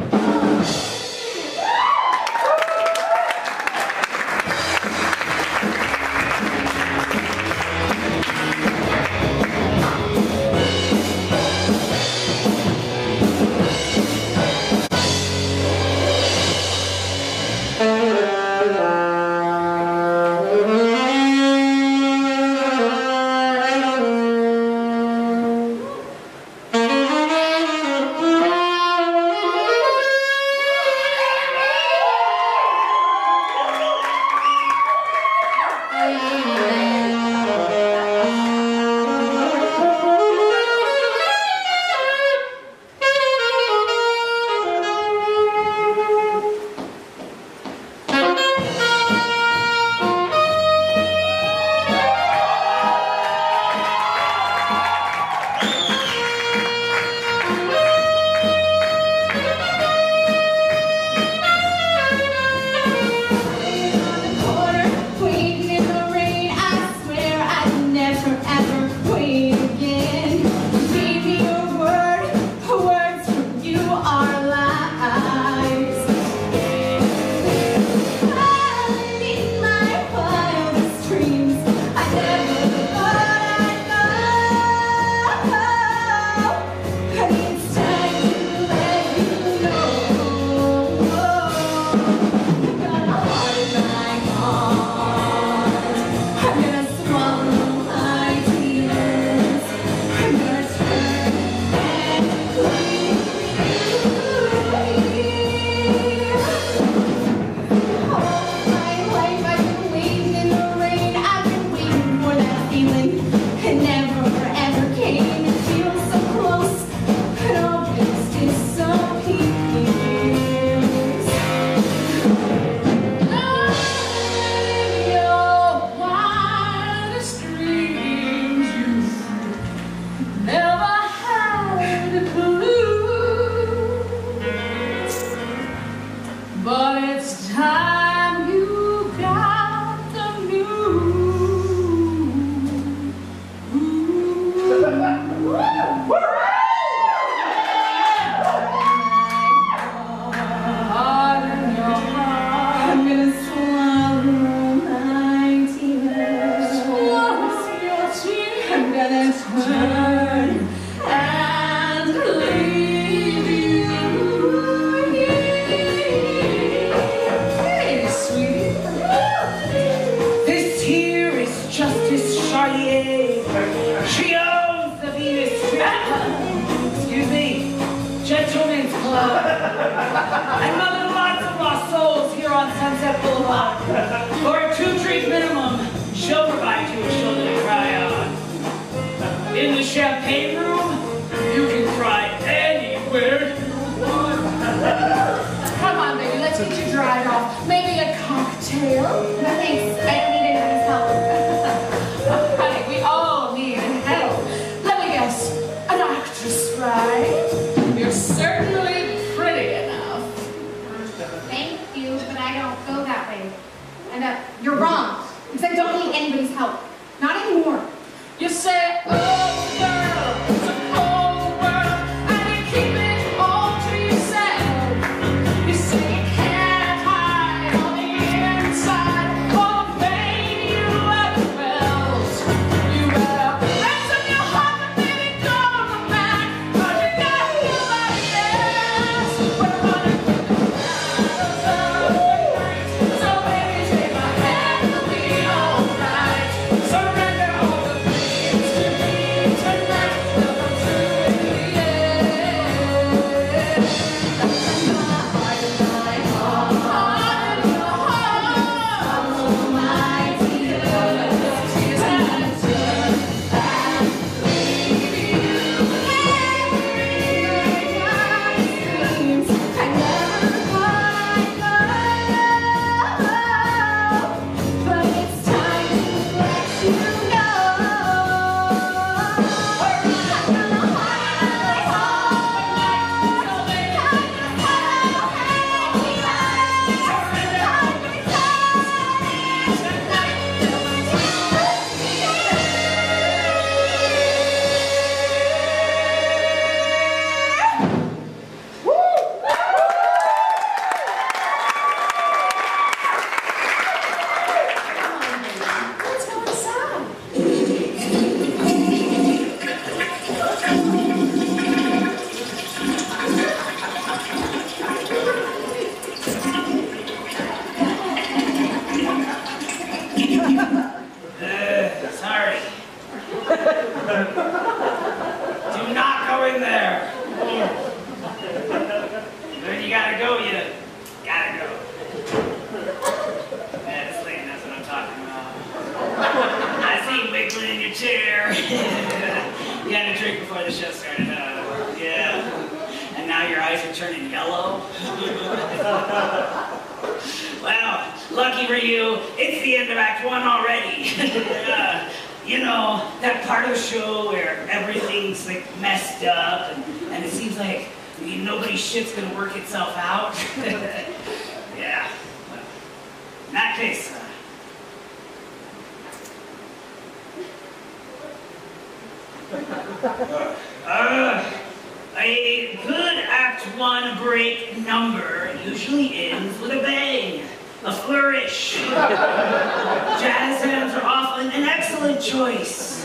And mother lots of lost souls here on Sunset Boulevard. For a two-drink minimum, she'll provide you a shoulder to cry on. In the champagne room, you can cry tail. No thanks, I don't need anybody's help. Honey, we all need help. Let me guess, an actress, right? You're certainly pretty enough. Thank you, but I don't go that way. And uh, you're wrong, because I don't need anybody's help. Not anymore. You say, oh girl, it's a cold world, and you keep it all to yourself. You say you can't hide on the inside all the pain you ever felt. You better ransom your heart, but baby, don't look back, 'cause you got nobody else. We're running from the shadows of the night, so baby, take my hand, we'll be alright. Surrender all the things to me tonight, they'll come true in the end. My heart and my heart and your heart, oh my dear, tears and tears and leave you. Every night seems I never quite know, but it's time to let you know. We're running from the heart of my heart, so baby, let's go inside. Uh, sorry. Do not go in there. When you gotta go, you gotta go. Yeah, this lady knows what I'm talking about. I see you wiggling in your chair. You had a drink before the show started. Uh, yeah. And now your eyes are turning yellow. Well, lucky for you, it's the end of Act One already. uh, you know, that part of the show where everything's like messed up and, and it seems like I mean, nobody's shit's gonna work itself out. Yeah. Well, in that case, uh, uh, a good Act One break number usually ends with a bang, a flourish. Jazz hands are often an excellent choice.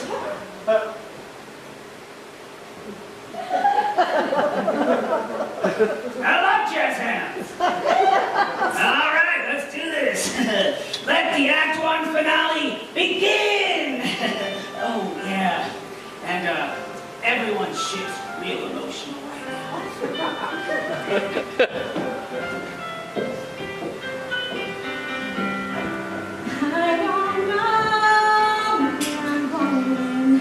I love jazz hands. All right, let's do this. Let the Act One finale begin. Oh yeah, and uh, everyone's shit's real emotional right now. I don't know where I'm going,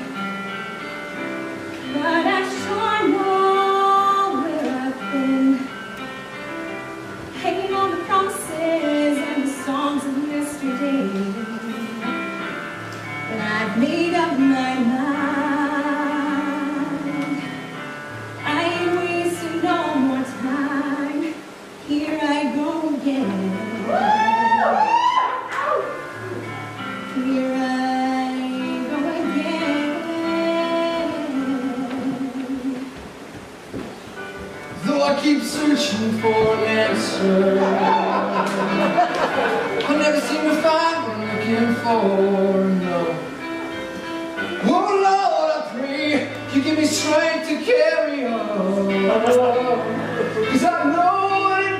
but I sure know where I've been. Hanging on the promises and the songs of yesterday, but I've made up my mind. I ain't wasting no more time. Here I go again. Here I go again. Though I keep searching for an answer, I never seem to find what I'm looking for, no. Oh Lord, I pray you give me strength to carry on, 'cause I know what it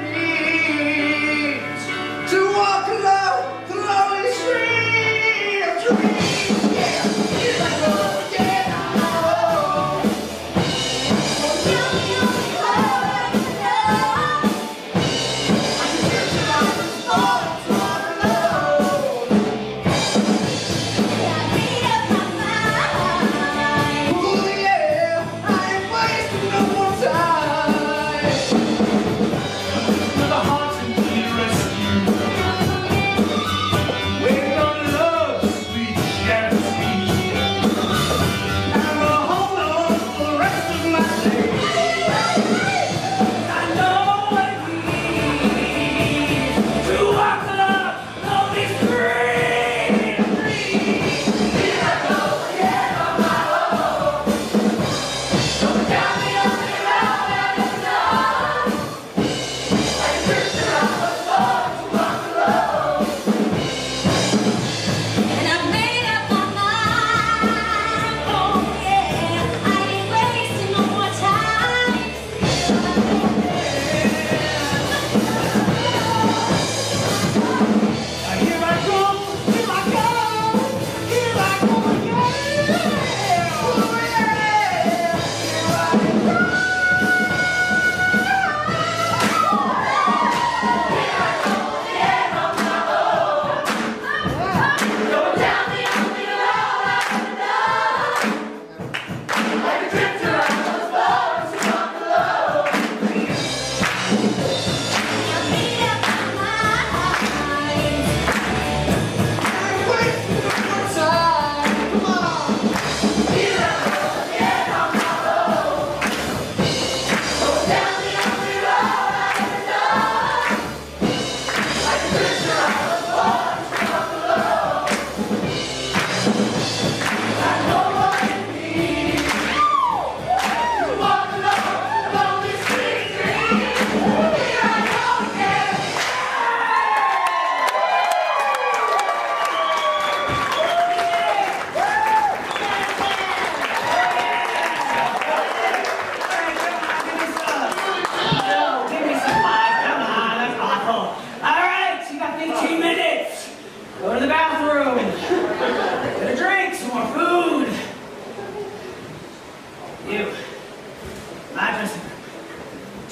means to walk alone the lonely street of dreams. Yeah, here I go again. Oh, Tell me only what I know. I can feel your life is falling to walk alone. I made up my mind. Ooh, yeah, I ain't wasting no more time.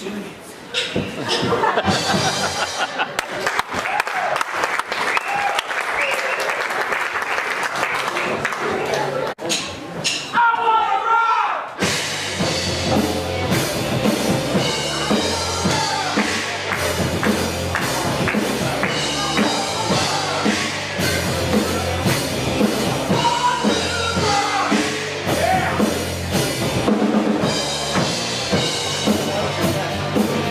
Yeah.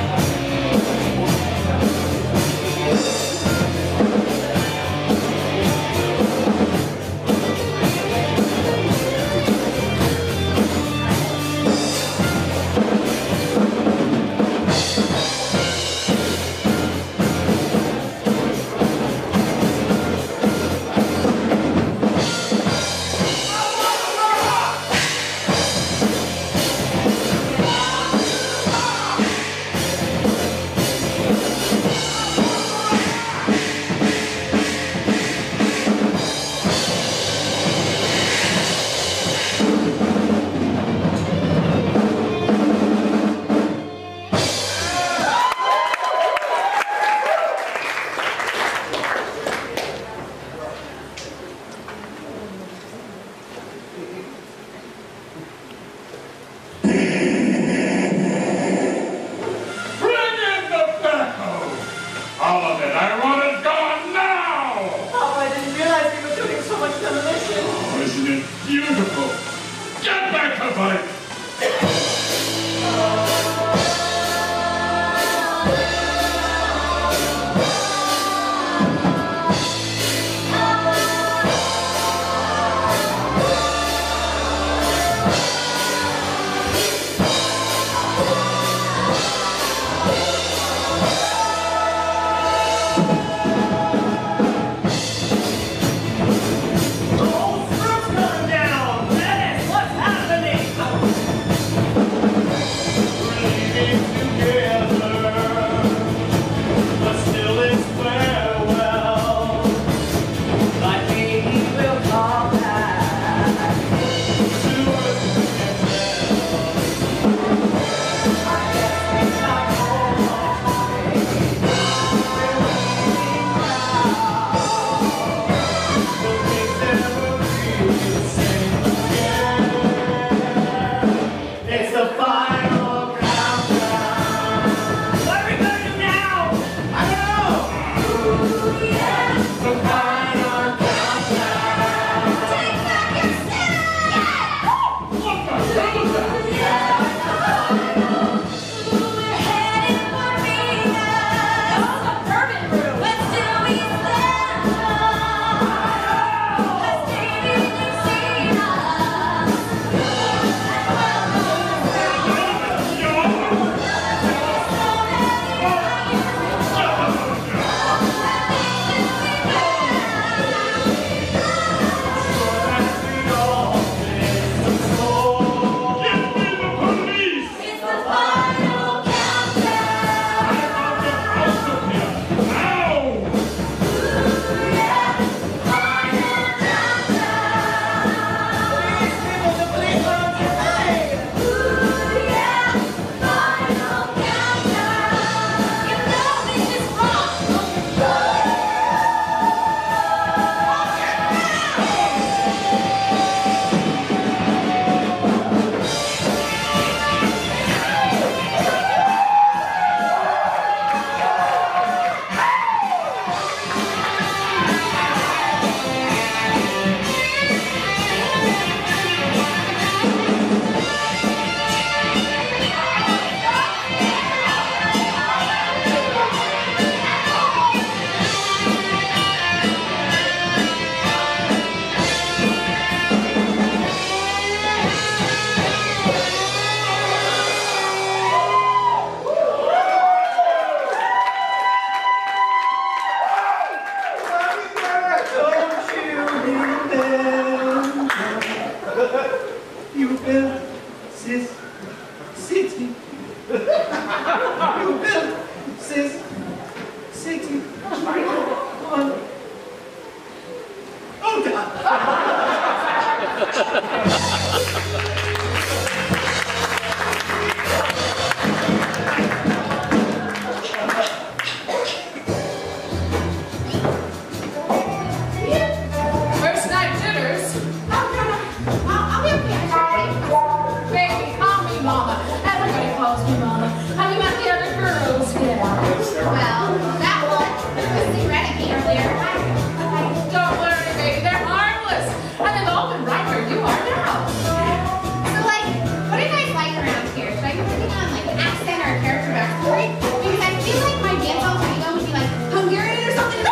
Everybody calls me Mama. Have you met the other girls yet? Well, that one, Kristin Hanggi earlier. Don't worry, baby. They're harmless. And they've all been right where you are now. So, like, what do you guys like around here? Should I be working on, like, accent or character backstory? Because I feel like my dance alter ego would be, like, Hungarian or something.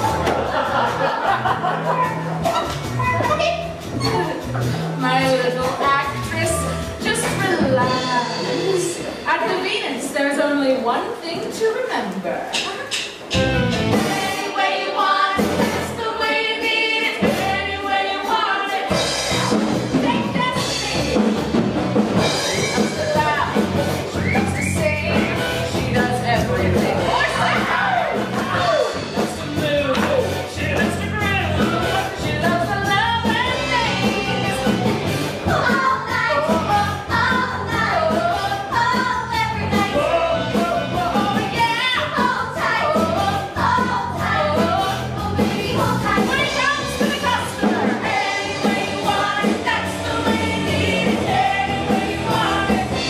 Okay. My little actress, just relax. At the Venus, there's only one thing to remember. Any way you want it, that's the way you need it. Any way you want it, take that thing. She loves to laugh, she loves to sing, she does everything. More side. She loves to move, she loves to groove, she loves to love and things. All night, all night, all every night. Oh yeah, Hold tight, hold tight, oh baby, hold tight. when it comes to the customer, any way you want it, that's the way you need it. Any way you want it, any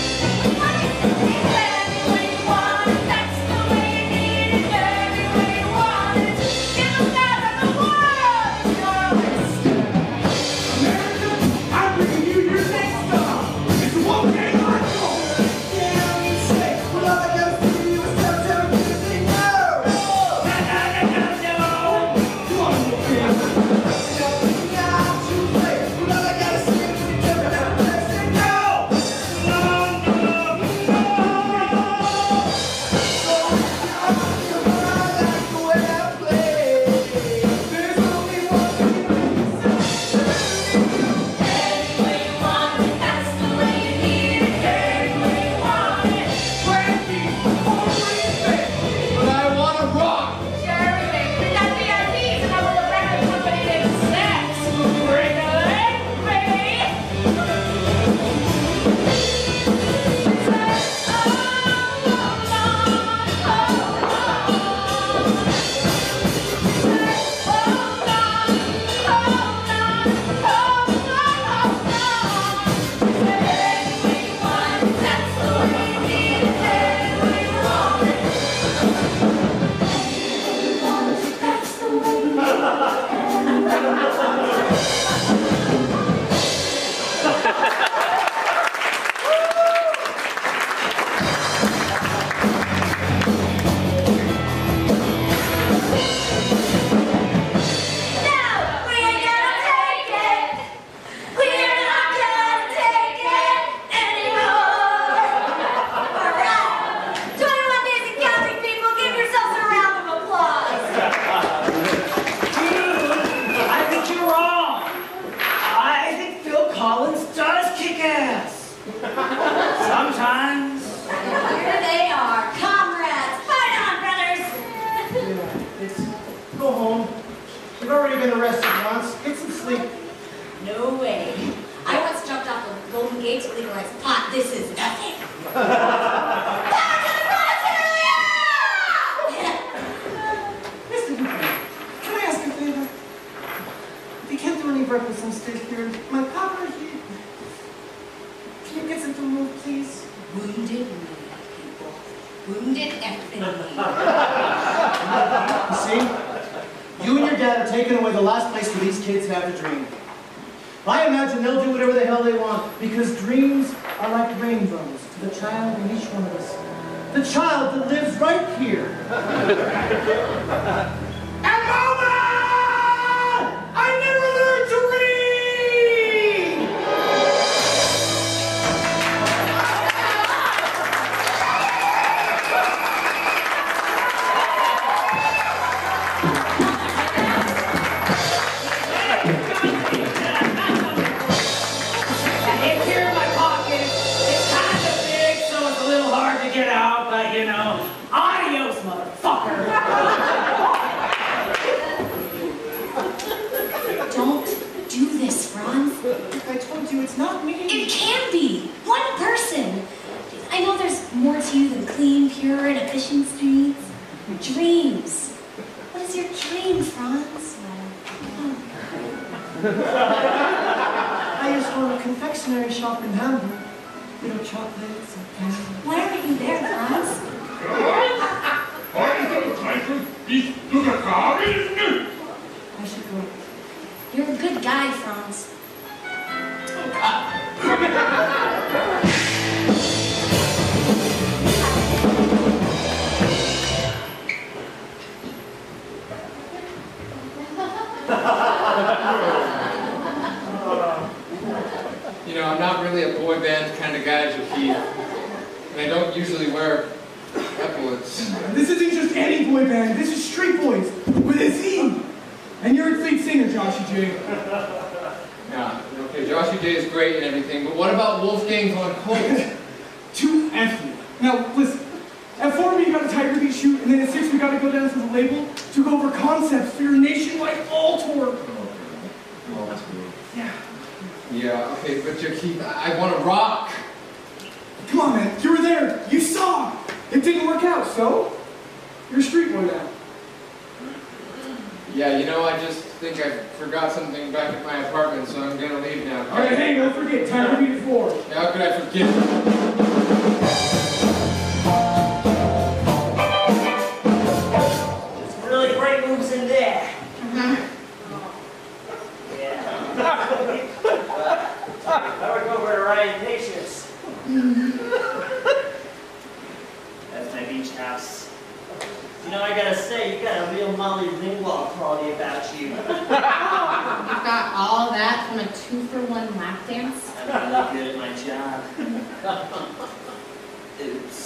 way you want it, that's the way you need it. Any way you want it, in the matter of the world is your oyster. America, I'm bringing you your next star. It's okay, Marco. Yeah, you say, well, all I gotta do is tell tell me to say no. No, no, no, no, no. Come on, little kid. Yeah, you play. Well, all I gotta say is tell me to say no. No, no, no. I like the way I play. There's only one thing I can say. Any way you want it, that's the way you need it. Any way you want it, But I want to rock. Jerry, baby, we got V I Ps and I'm with a record company named Styx. Break a leg, baby. I think you're wrong. I think Phil Collins does kick ass. Sometimes. Here they are, comrades. Fight on, brothers. Yeah, it's go home. You've already been arrested once. Get some sleep. No way. I once jumped off the Golden Gate to legalize pot. This is nothing. Back to the frontier! Mister Dupont, can I ask a favor? If you can't do any work with some stage here, my partner here, can you get some to move, please? Wounded people. Wounded infinitely. You see? You and your dad are taking away the last place for these kids to have to dream. I imagine they'll do whatever the hell they want, because dreams are like rainbows to the child in each one of us. The child that lives right here. And Mama! I never learned to read! It's here in my pocket. It's kind of big, so it's a little hard to get out, but you know, adios, motherfucker. Don't do this, Franz. I told you it's not me. It can be. One person. I know there's more to you than clean, pure, and efficient streets. Dreams. What is your dream, Franz? I used to own a confectionery shop in Hamburg. little chocolates and candy. Why aren't you there, Franz? I should go. You're a good guy, Franz. Oh, God. You know, I'm not really a boy band kind of guy, Keith. And I don't usually wear epaulets. This isn't just any boy band. This is Street Boys with a Z. And you're its lead singer, Joshy J. Yeah, okay, Joshy J is great and everything, but what about Wolfgang von Colt? Too athlete. Now, listen. At four, we got a Tiger Beat shoot, and then at six, we got to go down to the label to go over concepts for your nationwide all tour. Oh, that's cool. Yeah. Yeah, okay, but Keith, I, I want to rock. Come on, man. You were there. You saw. It didn't work out, so you're a street boy now. Yeah, you know, I just think I forgot something back at my apartment, so I'm gonna leave now. All right, hey, don't forget. Tiger Beat at four. How could I forget? Some really great moves in there. Uh-huh. Yeah. I would go over to Ryan Patience. That's my beach house. You know, I gotta say, you got a real Molly Ringwald quality about you. You've got all that from a two-for-one lap dance? I'm really good at my job. Oops.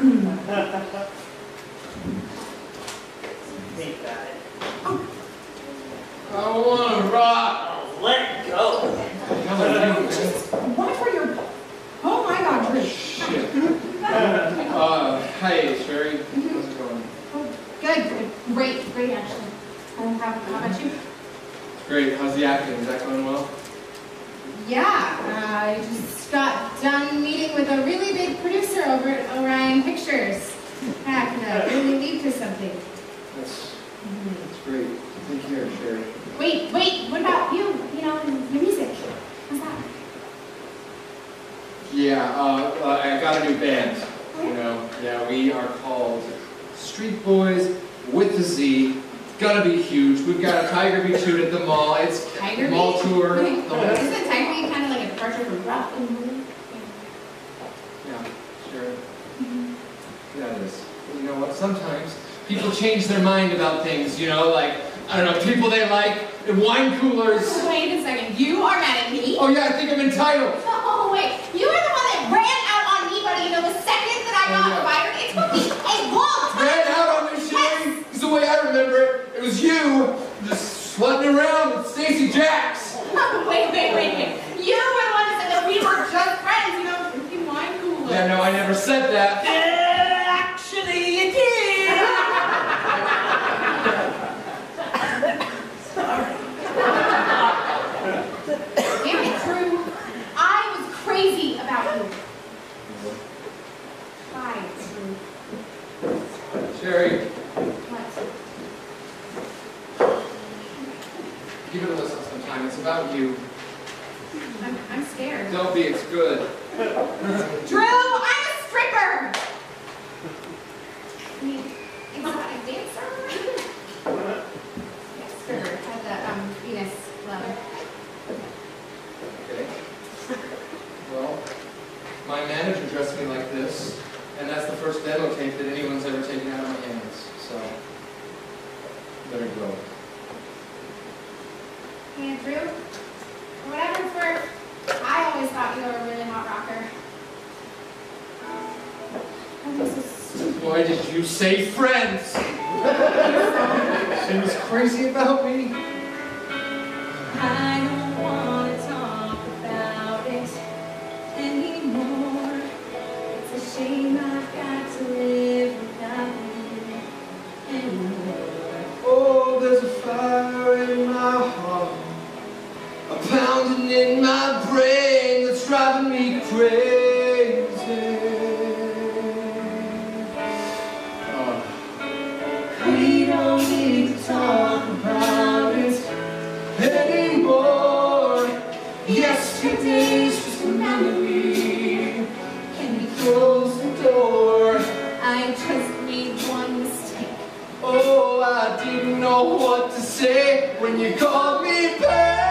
Think about it. I want to rock. Oh, let go. What for your... Oh my God, Drew. Shit. uh, hey, Sherry. How's it going? Oh, good, good. Great, great, actually. Um, how, how about you? Great. How's the acting? Is that going well? Yeah, uh, I just got done meeting with a really big producer over at Orion Pictures. That could uh, really lead to something. That's, that's great. Take care, Sherry. Wait, wait, what about you? You know, your music. How's that? Yeah, uh, uh, I got a new band. You know, yeah, we are called Street Boys with the Z. It's gonna be huge. We've got a Tiger Beat shoot at the mall. It's Tiger mall Beat? tour. Wait, The whole- isn't Tiger Beat kind of like a departure from rock? Yeah, sure. Yeah, it is. But you know what? Sometimes people change their mind about things, you know, like, I don't know, people they like, and wine coolers. Wait a second, you are mad at me? Oh yeah, I think I'm entitled. Oh, wait, you were the one that ran out on me, buddy. You know, the second that I got Oh, yeah. fired, it took me a long time. Ran out on me, Sherry. It's the way I remember it. It was you just slutting around with Stacy Jacks. Wait, wait, wait, wait. You were the one that said that we were just friends, you know, drinking wine coolers. Yeah, no, I never said that. Uh, actually, you did. Sorry. Damn it, Drew. I was crazy about you. Bye, Drew. Sherry, What? give it a listen sometime. It's about you. I'm, I'm scared. Don't be, it's good. Drew, I'm a stripper! I mean, exotic dancer? Yeah, stripper at the um, Venus Club. Okay. Well, my manager dressed me like this, and that's the first demo tape that anyone's ever taken out of my hands. So, better go. Hey, Drew, for whatever it's worth, I always thought you were a really hot rocker. I'm so stupid. Why did you say friends? She was crazy about me. I don't want to talk about it anymore. It's a shame I've got to live without you anymore. Oh, there's a fire in my heart, a pounding in my brain that's driving me crazy. Oh. We don't need to talk about it I didn't know what to say when you called me baby.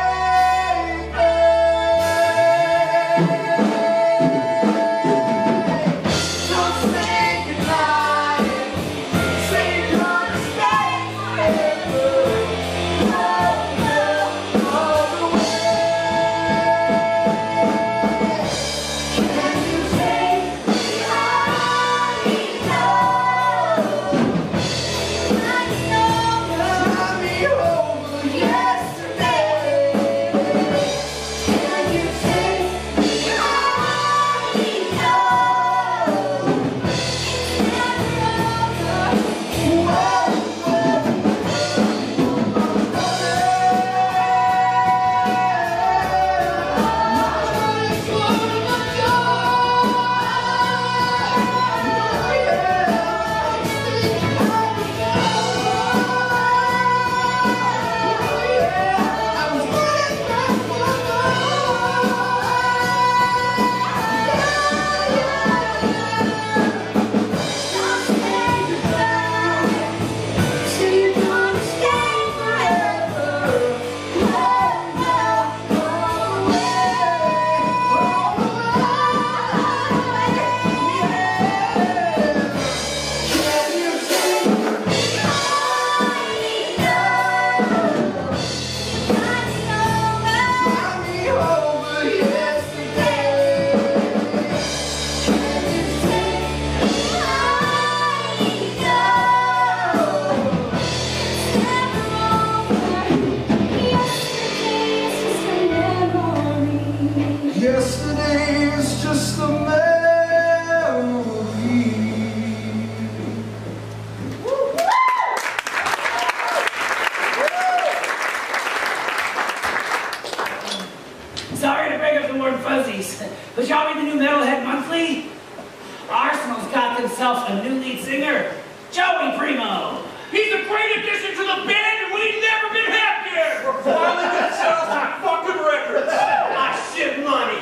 But y'all read the new Metalhead Monthly? Arsenal's got themselves a new lead singer, Jovi Primo. He's a great addition to the band, and we've never been happier. We're finally gonna sell some fucking records. I shit money.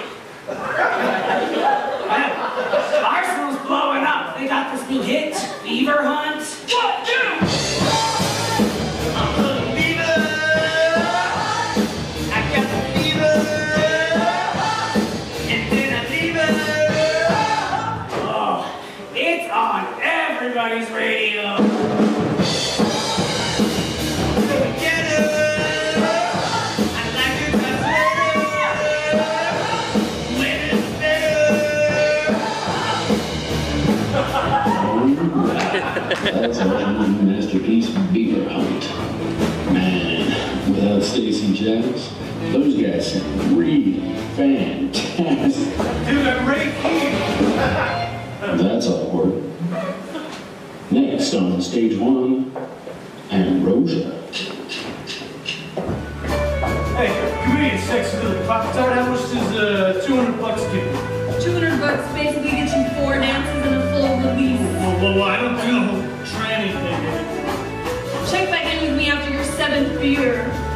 Arsenal's blowing up. They got this new hit, Fever Hunt. What, dude? I'm a fever. I got the fever. And then a fever. Oh, it's on everybody's radio. That's a masterpiece, Beaver Hunt. Man, without Styx and Jazz, those guys sound really fantastic. Dude, I'm right here. That's awkward. Next on stage one, Ambrosia. Hey, comedian sexy little pop tart, how much does uh, two hundred bucks give you? two hundred bucks basically gets you four dances and a full release. Whoa, whoa, whoa, I don't do the whole tranny thing. Check back in with me after your seventh beer.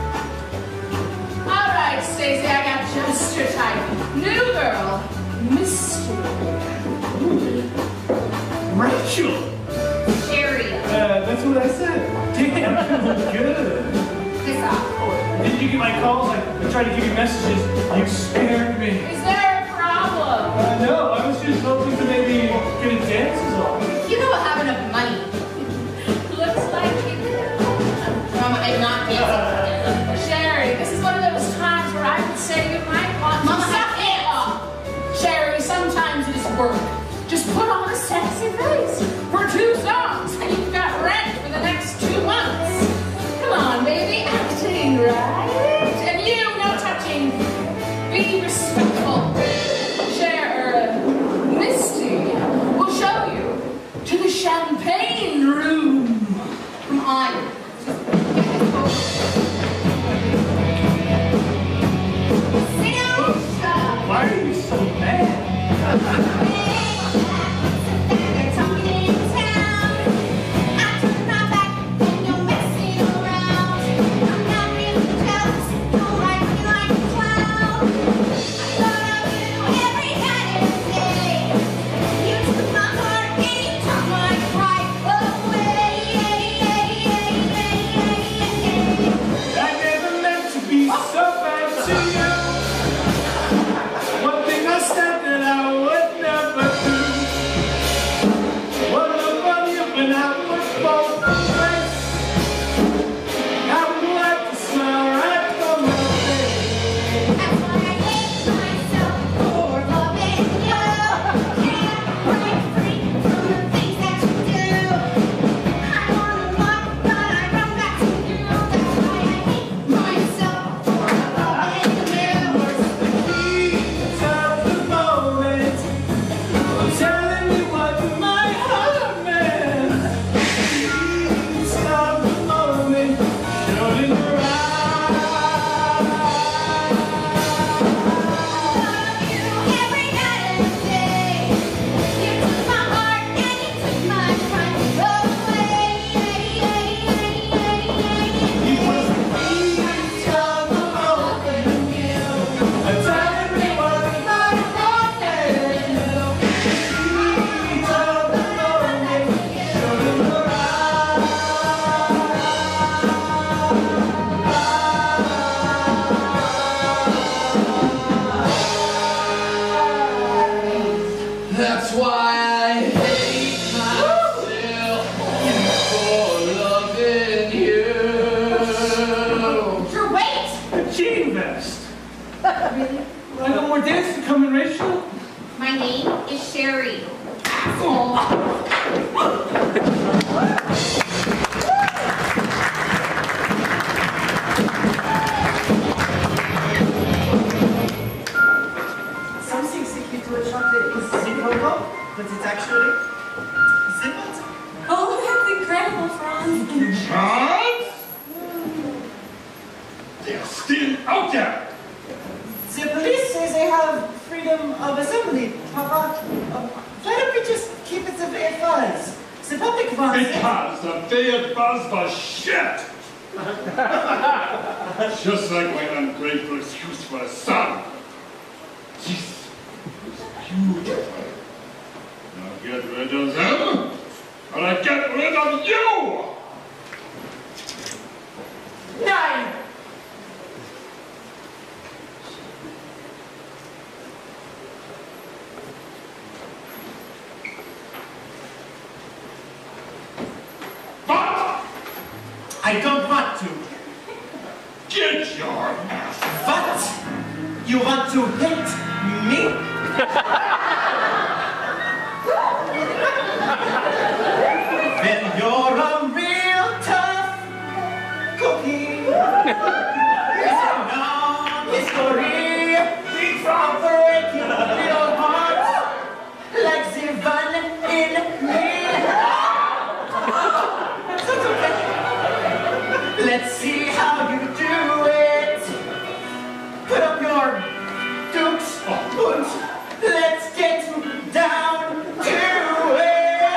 All right, Stacey, I got just your type. New girl, mystery. Rachel! Sherry. Uh, that's what I said. Damn, good. Piss off. Did you get my calls? I, I tried to give you messages. You spared me. Is there a problem? Uh, no, I was just hoping to maybe get a dances on. You don't have enough money. Looks like you do. Um, I'm not dancing. Sherry, this is one of those times where I would say you might want to suck it off. Sherry, sometimes it is work. Just put on a sexy face for two songs and you've got rent for the next two months. Come on, baby, acting, right? And you, no touching. Be respectful. Share, uh, Misty will show you our dance to come in, Rachel? My name is Sherry. Some things think you do a chocolate is simple, but it's actually simple. Oh, that's incredible, Franz. Franz? They're still out there. The police say they have freedom of assembly, Papa. Uh, why don't we just keep it the way it was? The public wants it. Because the way it was was shit. Just like my ungrateful excuse for a son. This is beautiful. Now get rid of them, or I get rid of you! Nine! What? I don't want to. Get your ass. What? You want to hit me? Then you're a real tough cookie. It's a long history from breaking little hearts like the one in me. That's okay. Let's see how you do it. Put up your dukes and let's get down to it.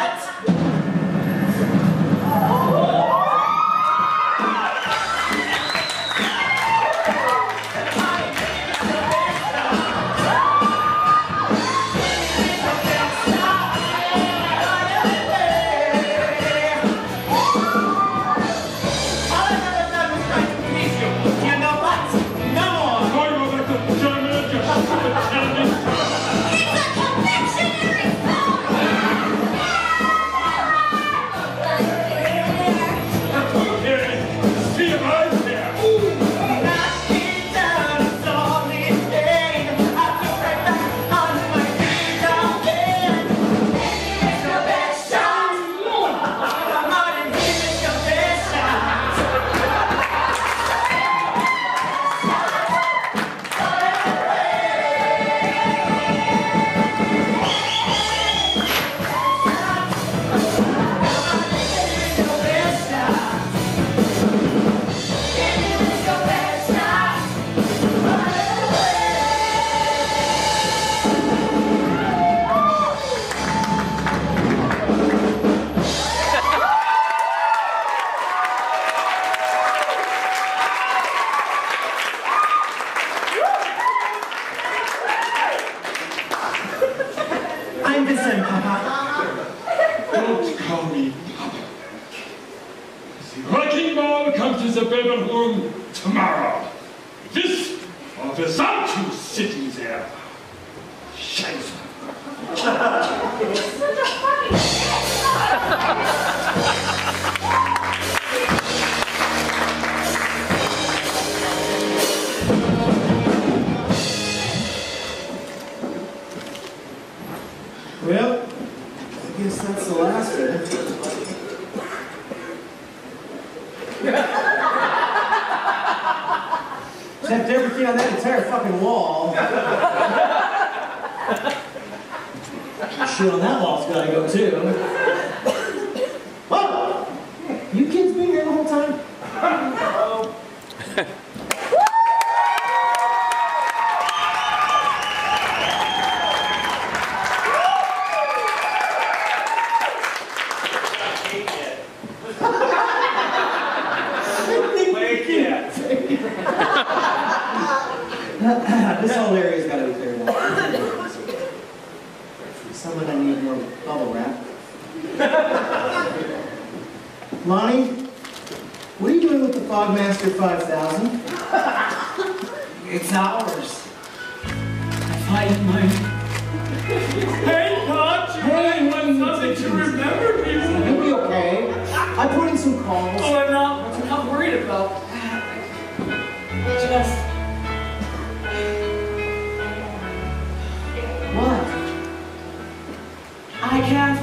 Tomorrow. This or without you sitting there. Scheiße. Well, I guess that's the last of it. Except everything on that entire fucking wall. Shit on that wall's gotta go too. What? You kids been here the whole time? Oh. This whole area's got to be cleared out. Someone I need more bubble wrap. Lonnie, what are you doing with the Fogmaster five thousand? It's ours. I find mine. Hey, Pop, you Hey, might want something to remember people. You'll be okay. I put in some calls. Oh, I'm not, I'm not worried about that. Just...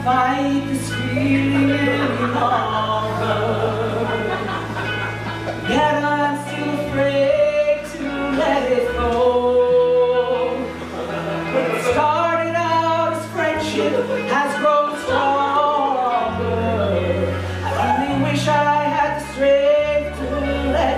fight this feeling any longer. Yet I'm still afraid to let it go. What started out as friendship has grown stronger. I only wish I had the strength to let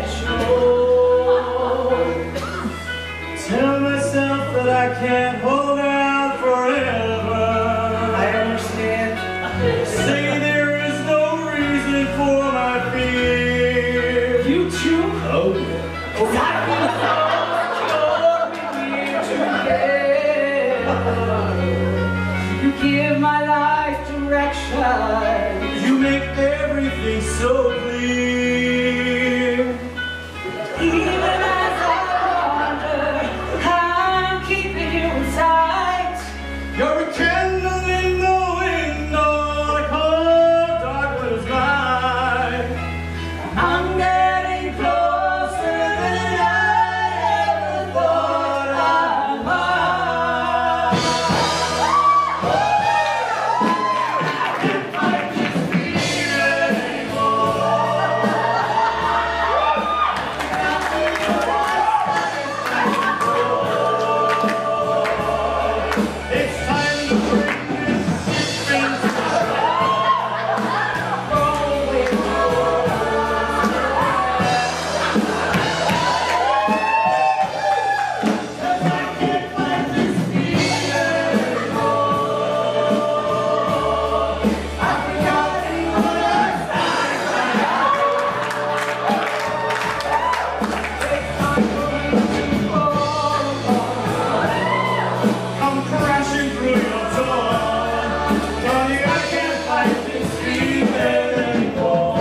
it show. Tell myself that I can't hold out forever. I understand. Say there is no reason for my fear. You too? Oh, yeah. Oh, I feel so secure when we're together. You give my life direction. You make everything so clear. Even as I wonder how I'm keeping you in sight. You're a candle in the window, a cold darkness light. I'm getting closer than I ever thought I might. I can't fight this feeling anymore. It's time to break this ship come crashing through your door. Honey, I can't fight this feeling anymore.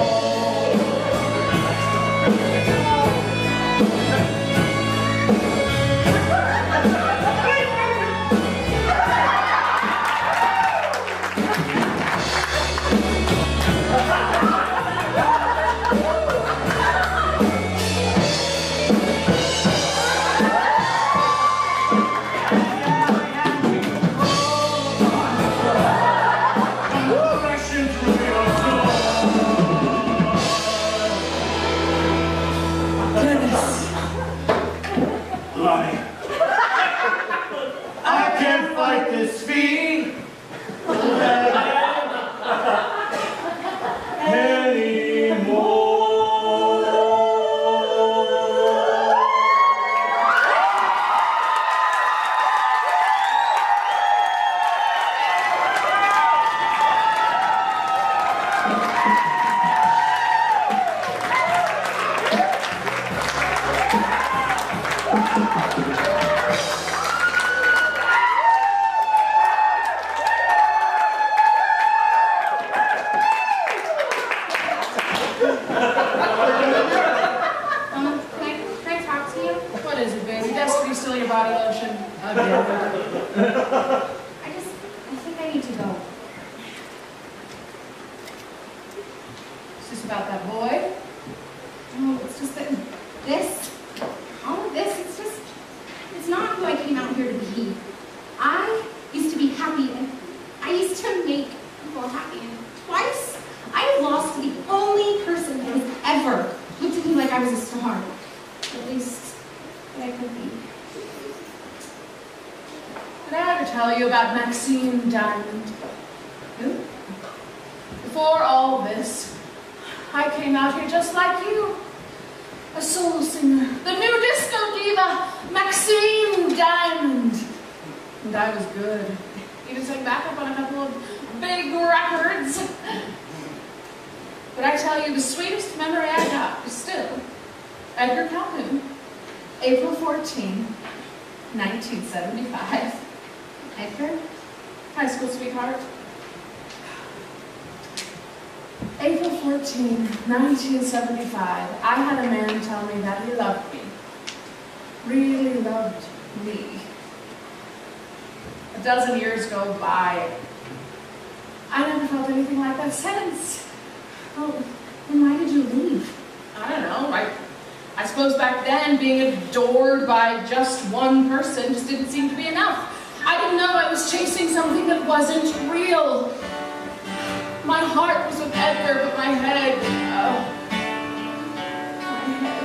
Come crashing through your door. Honey, I can't fight this feeling anymore. Um, can I, can I talk to you? What is it, baby? Destiny still your body lotion? Again. I just, I think I need to go. Is this about that boy? No, it's just that this, all of this, it's just, it's not who I came out here to be. I used to be happy and I used to make people happy, and twice I have lost the only person that has ever looked at me like I was a star. At least that I could be. Did I ever tell you about Maxine Diamond? Who? Before all this, I came out here just like you. A soul singer, the new disco diva, Maxine Diamond. And I was good. Even sang backup on a couple of big records. But I tell you, the sweetest memory I got was still Edgar Calhoun, April fourteenth, nineteen seventy-five. Edgar? High school sweetheart. April fourteenth, nineteen seventy-five, I had a man tell me that he loved me. Really loved me. A dozen years go by. I never felt anything like that since. Oh, then why did you leave? I don't know. I, I suppose back then being adored by just one person just didn't seem to be enough. I didn't know I was chasing something that wasn't real. My heart was with Edgar, but my head, oh, my head.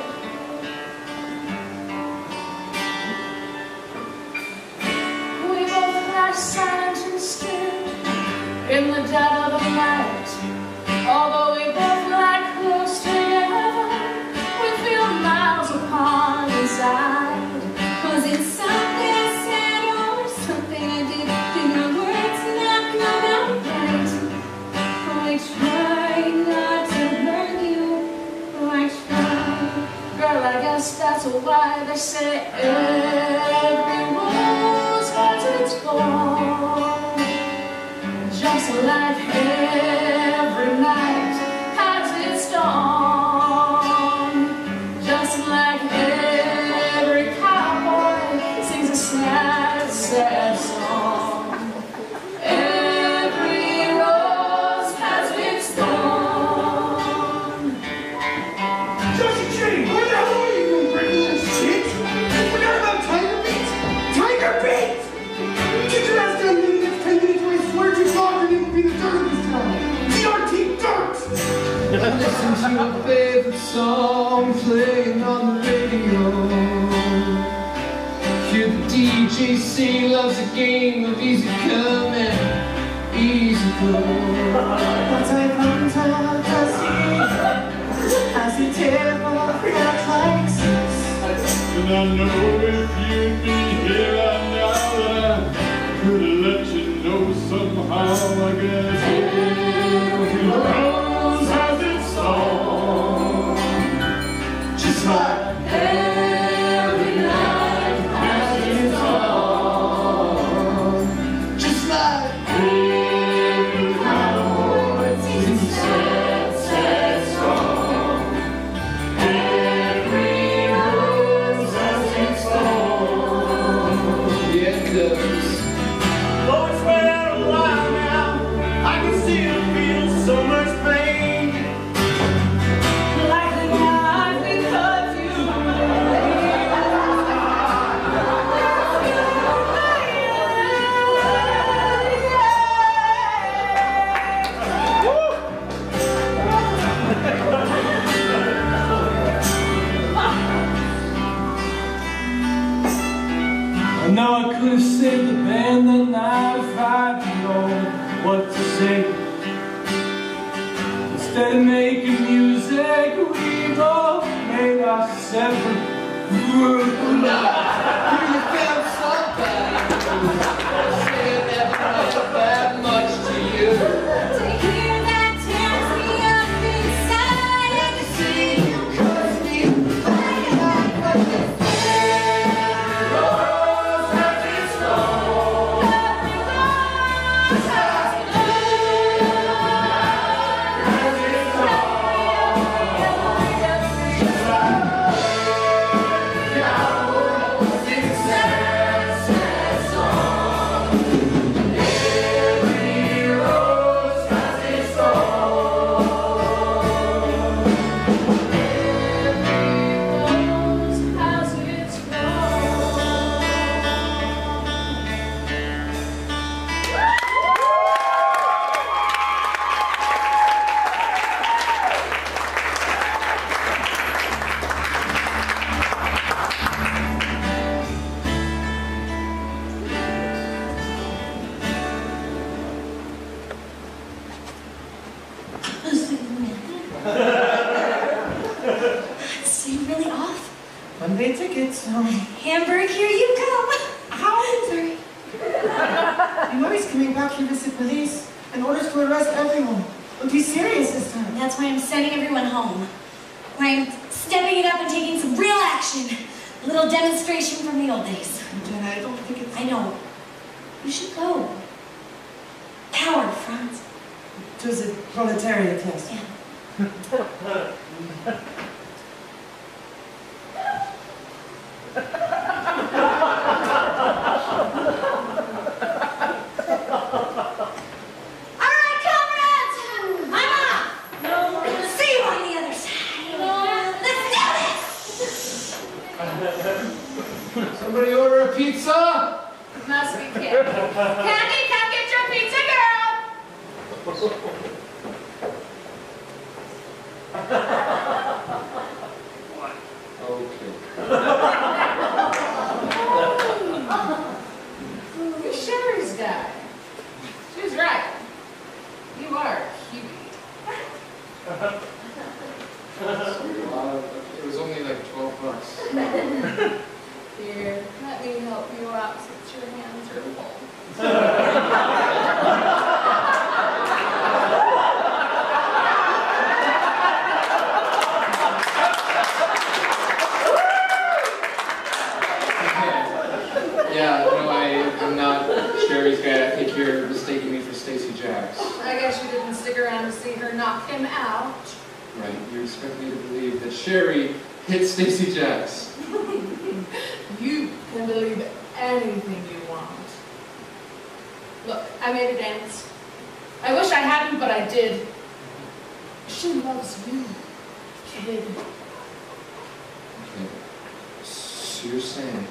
We both lie silent and still in the dead of the night. Although we both lie close together, we feel miles apart inside. Was it something I said or something I did? Did my words not come out right? Oh, I tried not to hurt you. Oh, I tried. Girl, I guess that's why they say every rose has its thorn. Just like every night has its dawn. Just like every cowboy sings a sad, sad song. Every rose has its thorn. Josie Jane, where the hell are you doing breaking this shit? You forgot about Tiger Beats? Tiger Beats! Get your ass down here in the next ten minutes or I swear to God your name will be the dirt of this town. D R T dirt! Listen to your favorite song playing on the radio. Hear the D J say love's a game of easy come and easy go. But I can't tell as the table felt like six. And I know if you'd be here now that I could have let you know somehow. I guess every rose has its song, just like every night has its song, just like every cowboy sings a sad, sad song. Every rose has its song. Yeah, it does. Oh, it's been a while now. I can still feel so much pain. Like the knife we cut you. I know I could have saved the band that night if I'd known what to say. Instead of making music, we both made our separate groups. Here you found somebody saying that meant that much to you. To hear that tears me up inside and to see you cause me fire like a Rose has its song. every rose has So you're really off? One-way tickets. Um, Hamburg, here you come. How? Sorry. you know he's coming back here to visit police and orders to arrest everyone. But he's serious this time. That's why I'm sending everyone home. Why I'm stepping it up and taking some real action. A little demonstration from the old days. Jenna, I don't think it's... I know. You should go. Power, Franz. It was a proletariat test. Yeah. Alright, comrades! I'm off! See you on the other side. Let's do this! Somebody order a pizza? Must be kidding. Candy, come get your pizza, girl! are cute. It was only like twelve bucks. Here, let me help you out since your hands are full. Yeah, no, I am not Sherry's guy. I think you're mistaking me for Stacy Jacks. I guess you didn't stick around to see her knock him out. Right, you expect me to believe that Sherry hit Stacy Jacks. You can believe anything you want. Look, I made a dance. I wish I hadn't, but I did. She loves you, kid. Okay. So you're saying...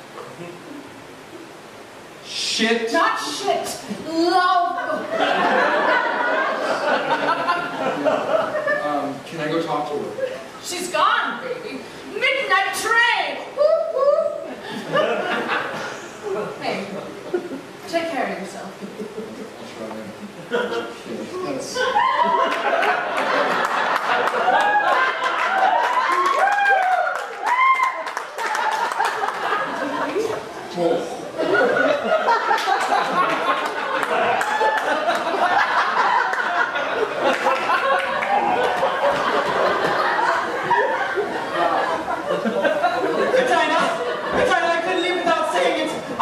Shit! Not shit! Love! um, can I go talk to her? She's gone, baby. Midnight train! Woo, woo. Hey, take care of yourself. I'll try. That's... Whoa. Vagina! Vagina, I couldn't leave without saying it! I...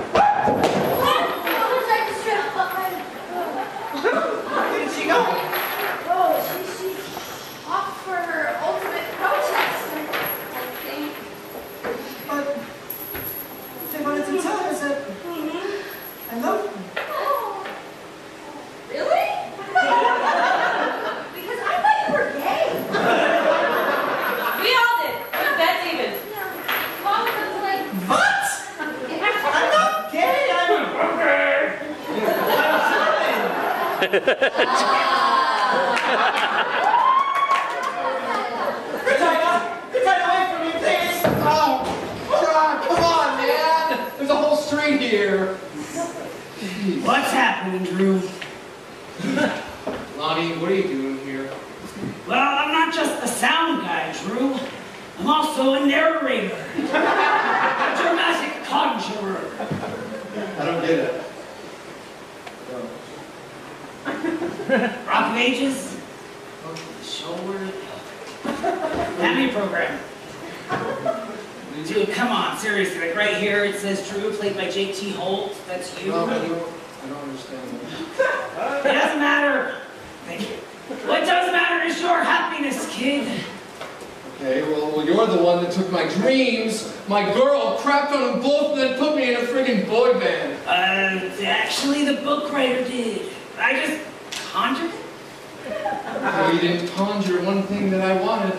Where did she go? Oh, she, she's off for her ultimate protest, I think. But they wanted to tell us that I love her. Oh. Really? Because I thought you were gay. We all did. That's even. Mom was like, What? I'm not gay, I'm... Vagina! Vagina, away from me, please! Oh, God, come on, man! There's a whole street here. What's happening, Drew? Lonnie, what are you doing here? Well, I'm not just a sound guy, Drew. I'm also a narrator. A dramatic conjurer. I don't get it. Rock of Ages? Show where it Hand me a program. Dude, come on, seriously. Like right here, it says Drew, played by J T Holt. That's you. No, I don't, I don't understand that. It doesn't matter. Thank you. What does matter is your happiness, kid. Okay, well, well, you're the one that took my dreams, my girl, crapped on them both, and then put me in a friggin' boy band. Uh, actually, the book writer did. I just conjured it. Well, you didn't conjure one thing that I wanted.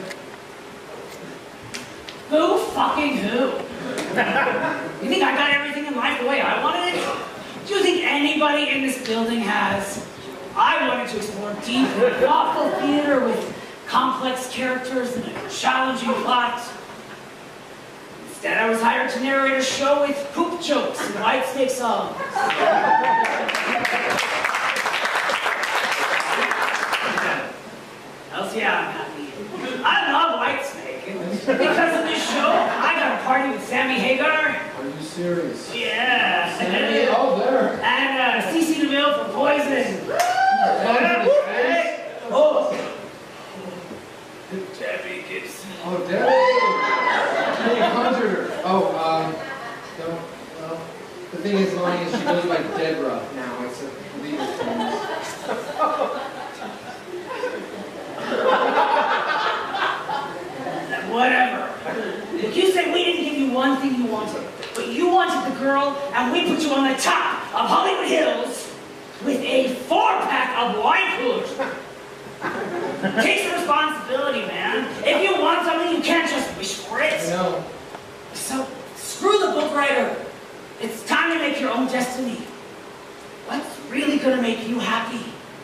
Who fucking who? You think I got everything in life the way I wanted it? Do you think anybody in this building has? I wanted to explore deep, thoughtful theater with complex characters and a challenging plot. Instead, I was hired to narrate a show with poop jokes and white snake songs. Else, yeah, I'm happy. I love Whitesnake. Because of this show, I got a party with Sammy Hagar. Are you serious? Yeah. Sammy, oh, there. And uh, Cece DeMille for Poison. Hey. Oh. Debbie Gibson. Oh, Debbie. Hey, conjured her. Oh, um, don't, well, the thing is, Lonnie, is she goes by Deborah now. It's a legal term. Whatever. Look, you said we didn't give you one thing you wanted, but you wanted the girl, and we put you on the top of Hollywood Hills with a four-pack of White Hood. Take some responsibility, man. If you want something, you can't just wish for it. No. So, screw the book writer. It's time to make your own destiny. What's really gonna make you happy?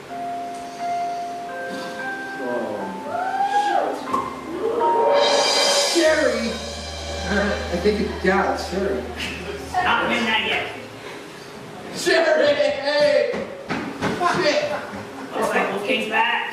Sherry! I think it, yeah, it's Sherry. Not midnight yet. Sherry! Hey! Shit! Looks like Wolfgang's back.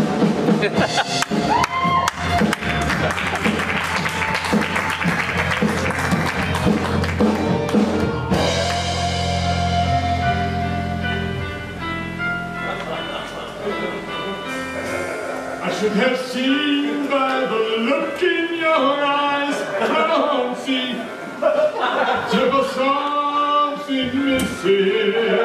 I should have seen by the look in your eyes, Clancy, there was something missing.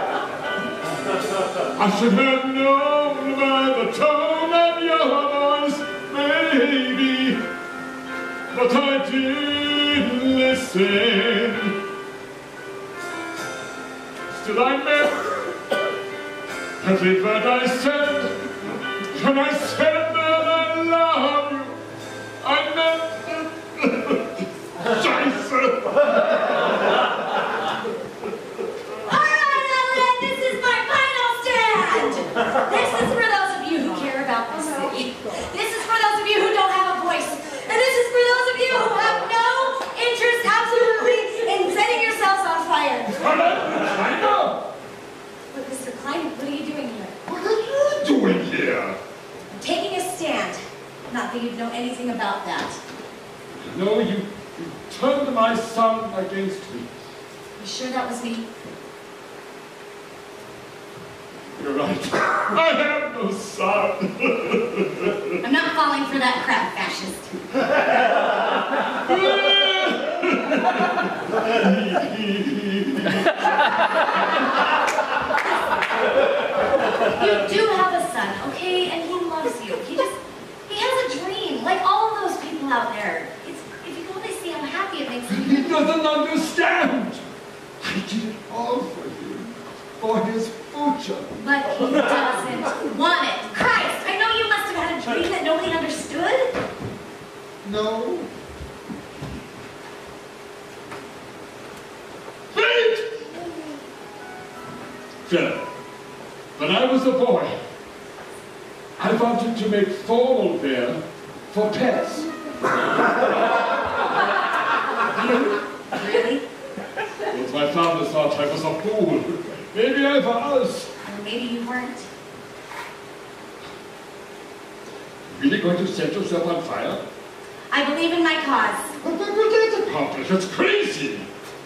I should have known by the tone of your voice, baby, but I didn't listen. Still I meant every word I said. When I said that I love you, I meant Scheiße! Alright, Ellen, this is my final stand! This is for those of you who care about the city. This is for those of you who don't have a voice. And this is for those of you who have no interest, absolutely, in setting yourselves on fire. I know! But Mister Klein, what are you doing here? What are you doing here? Taking a stand. Not that you'd know anything about that. No, you, you turned my son against me. You sure that was me? You're right. I have no son. I'm not falling for that crap, fascist. You do have a son, okay? And he loves you. He just, he has a dream, like all of those people out there. It's, if you can only see how happy it makes him. He doesn't understand. I did it all for him, for his future. But he doesn't want it. Christ, I know you must have had a dream that nobody understood. No. Wait! Philip, when I was a boy, I wanted to make formal wear for pets. Really? But my father thought I was a fool. Maybe I was. Or maybe you weren't. Really going to set yourself on fire? I believe in my cause. What will that accomplish? That's crazy.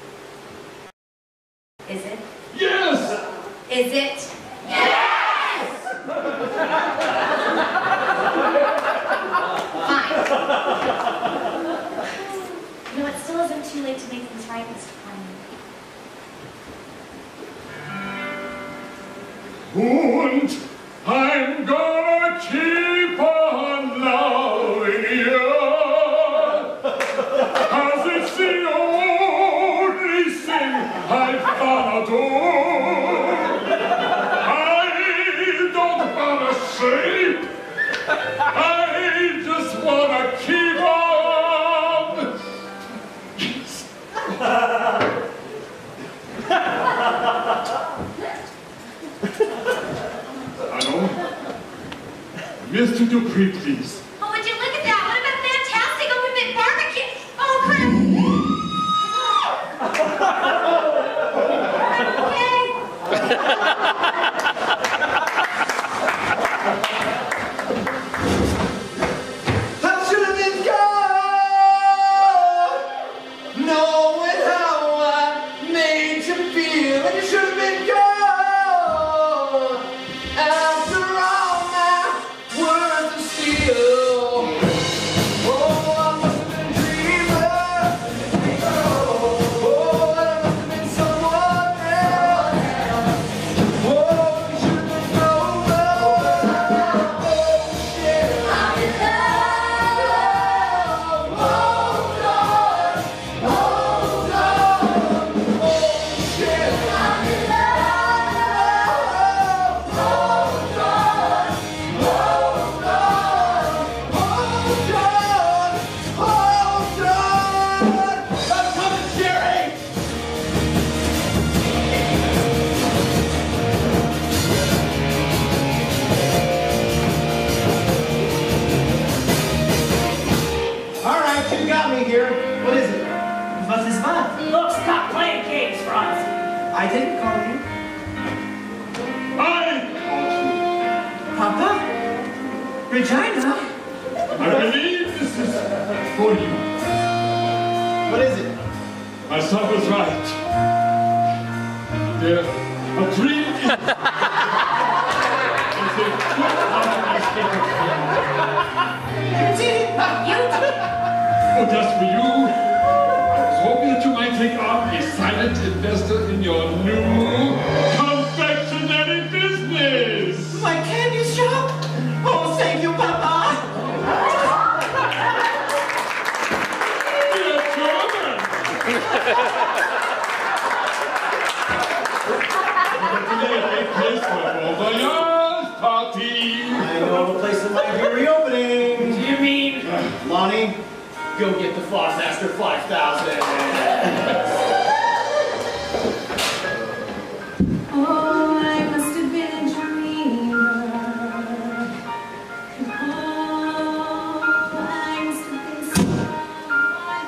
Is it? Yes! Is it? Yes! Fine. You know, it still isn't too late to make things right, Mister Klein. And I'm gonna keep on loving you, 'cause it's the only thing I've gotta do. I don't wanna sleep, I just wanna keep on. Hello? Mister Dupree, please. Oh, would you look at that? What about fantastic open mitt barbecue? Oh, I should have been gone, knowing how I made you feel, and you should have been gone. After all my words of steel. Regina? I believe this is for you. What is it? My son was right. There, a dream is... Oh, just for you. I was hoping that you might take on a silent investor in your new confectionery business. My candy shop? Oh, thank you, Papa. You're German. Today, a big place for a bon voyage party. I know of a place that might be reopening. Do you mean? Lonnie, go get the Flossmaster five thousand. Oh, I must have been a dreamer. Oh, I must have been someone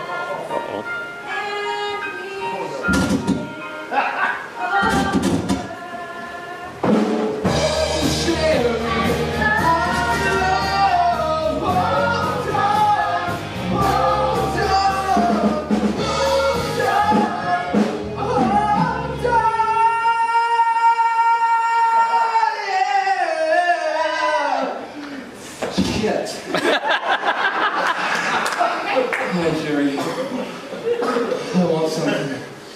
Hi, Jerry. I want something.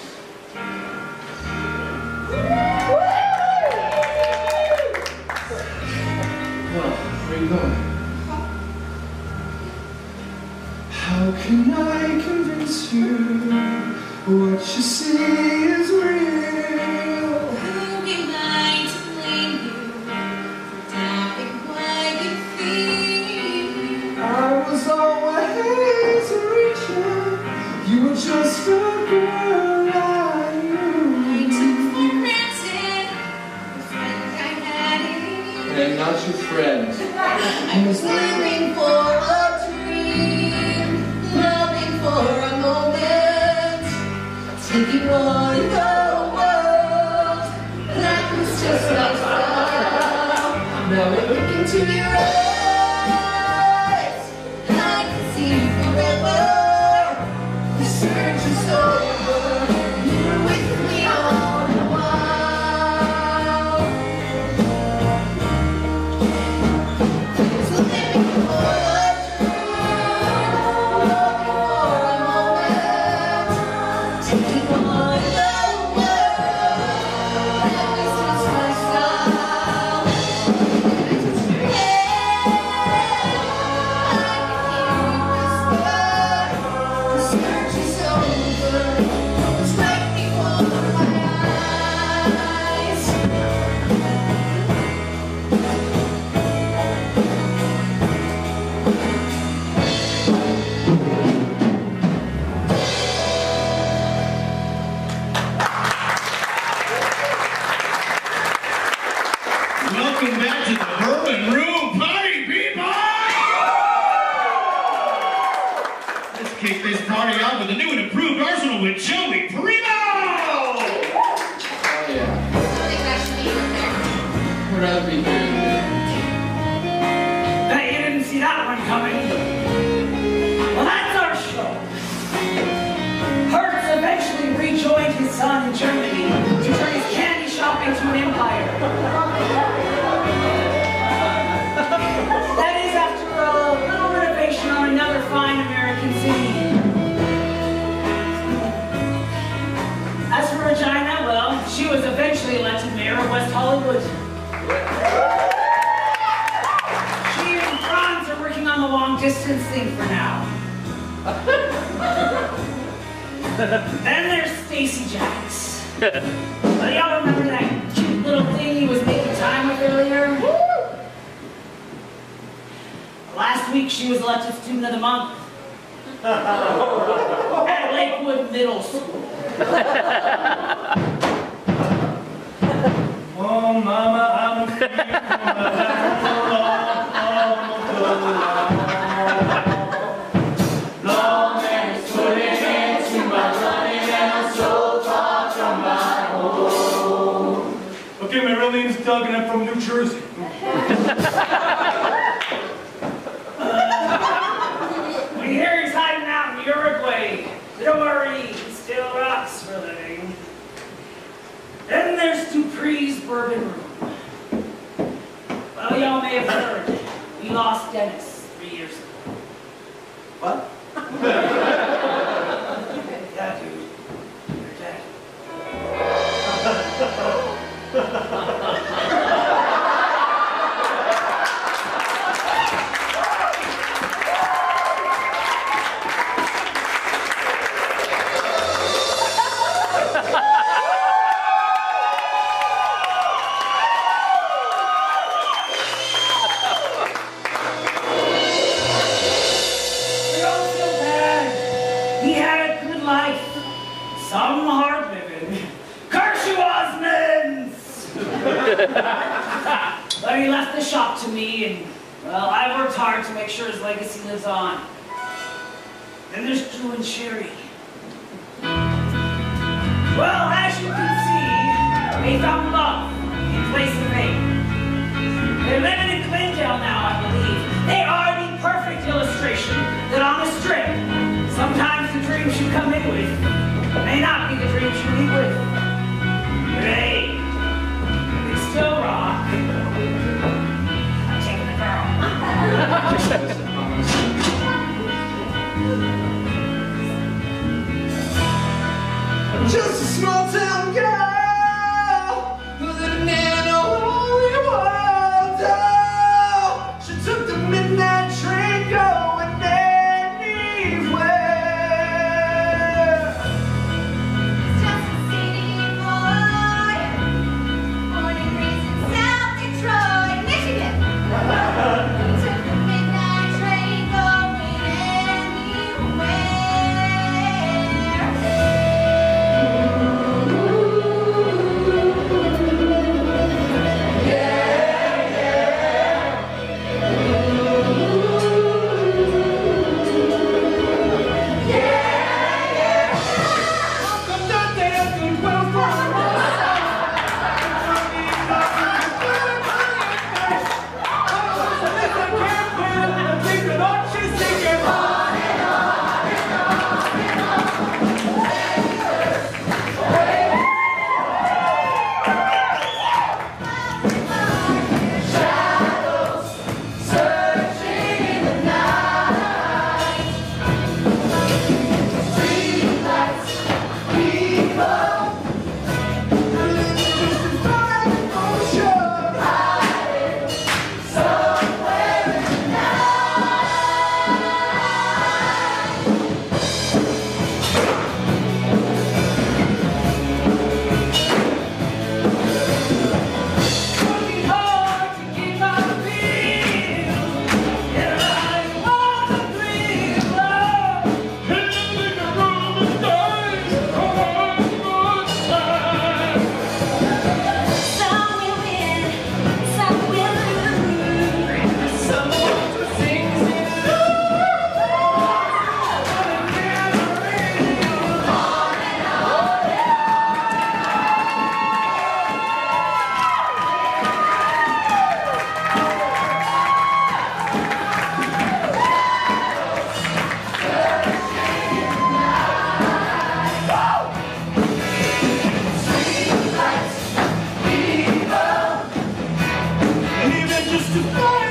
Well, where are you going? How can I convince you what you say is real? Who am I to blame you for doubting what you feel? I was always reaching. You were just a girl I knew. I took for granted the friend I had in you. And not your friend. I was living for a dream, loving for a moment, taking on the world. That was just lifestyle. Now I look into your eyes, I can see forever. The search is over. You were with me all the while. So living for a dream, looking for a moment, taking on the world. That was just my style. And I touched your hand, I can hear you whisper. The search is over. It's right before my eyes. Welcome back to the Bourbon Room Party, people! Let's kick this party off with a new and improved arsenal with Joey Primo! Oh, yeah. I think that should be in there. I'd rather be here. Bet you didn't see that one coming. Well, that's our show. Hertz eventually rejoined his son in Germany to turn his candy shop into an empire. That is after a little renovation on another fine American city. As for Regina, well, she was eventually elected mayor of West Hollywood. She and Franz are working on the long distance thing for now. Then there's Stacy Jacks. Well, y'all remember that cute little thing he was making time with earlier? Last week she was elected Student of the Month at Lakewood Middle School. Oh, mama, I'm free Long man's putting into my running and I'm so far from my home. Okay, my real name's Doug and I'm from New Jersey. bourbon room. Well, y'all may have heard, we lost Dennis three years ago. What? Yeah, dude. You're dead. Some hard living. Curse you, Osmonds! But he left the shop to me, and, well, I worked hard to make sure his legacy lives on. Then there's Drew and Sherry. Well, as you can see, they found love in place of hate. They're living in Glendale now, I believe. They are the perfect illustration that on a strip, sometimes the dreams you come in with may not be the dreams you leave with. But hey, they still rock. I'm taking the girl. Just a small town girl living in a lonely world. Oh, she took the midnight train going anywhere. Just a city boy, born and raised in South Detroit, Michigan. Took the midnight train going just a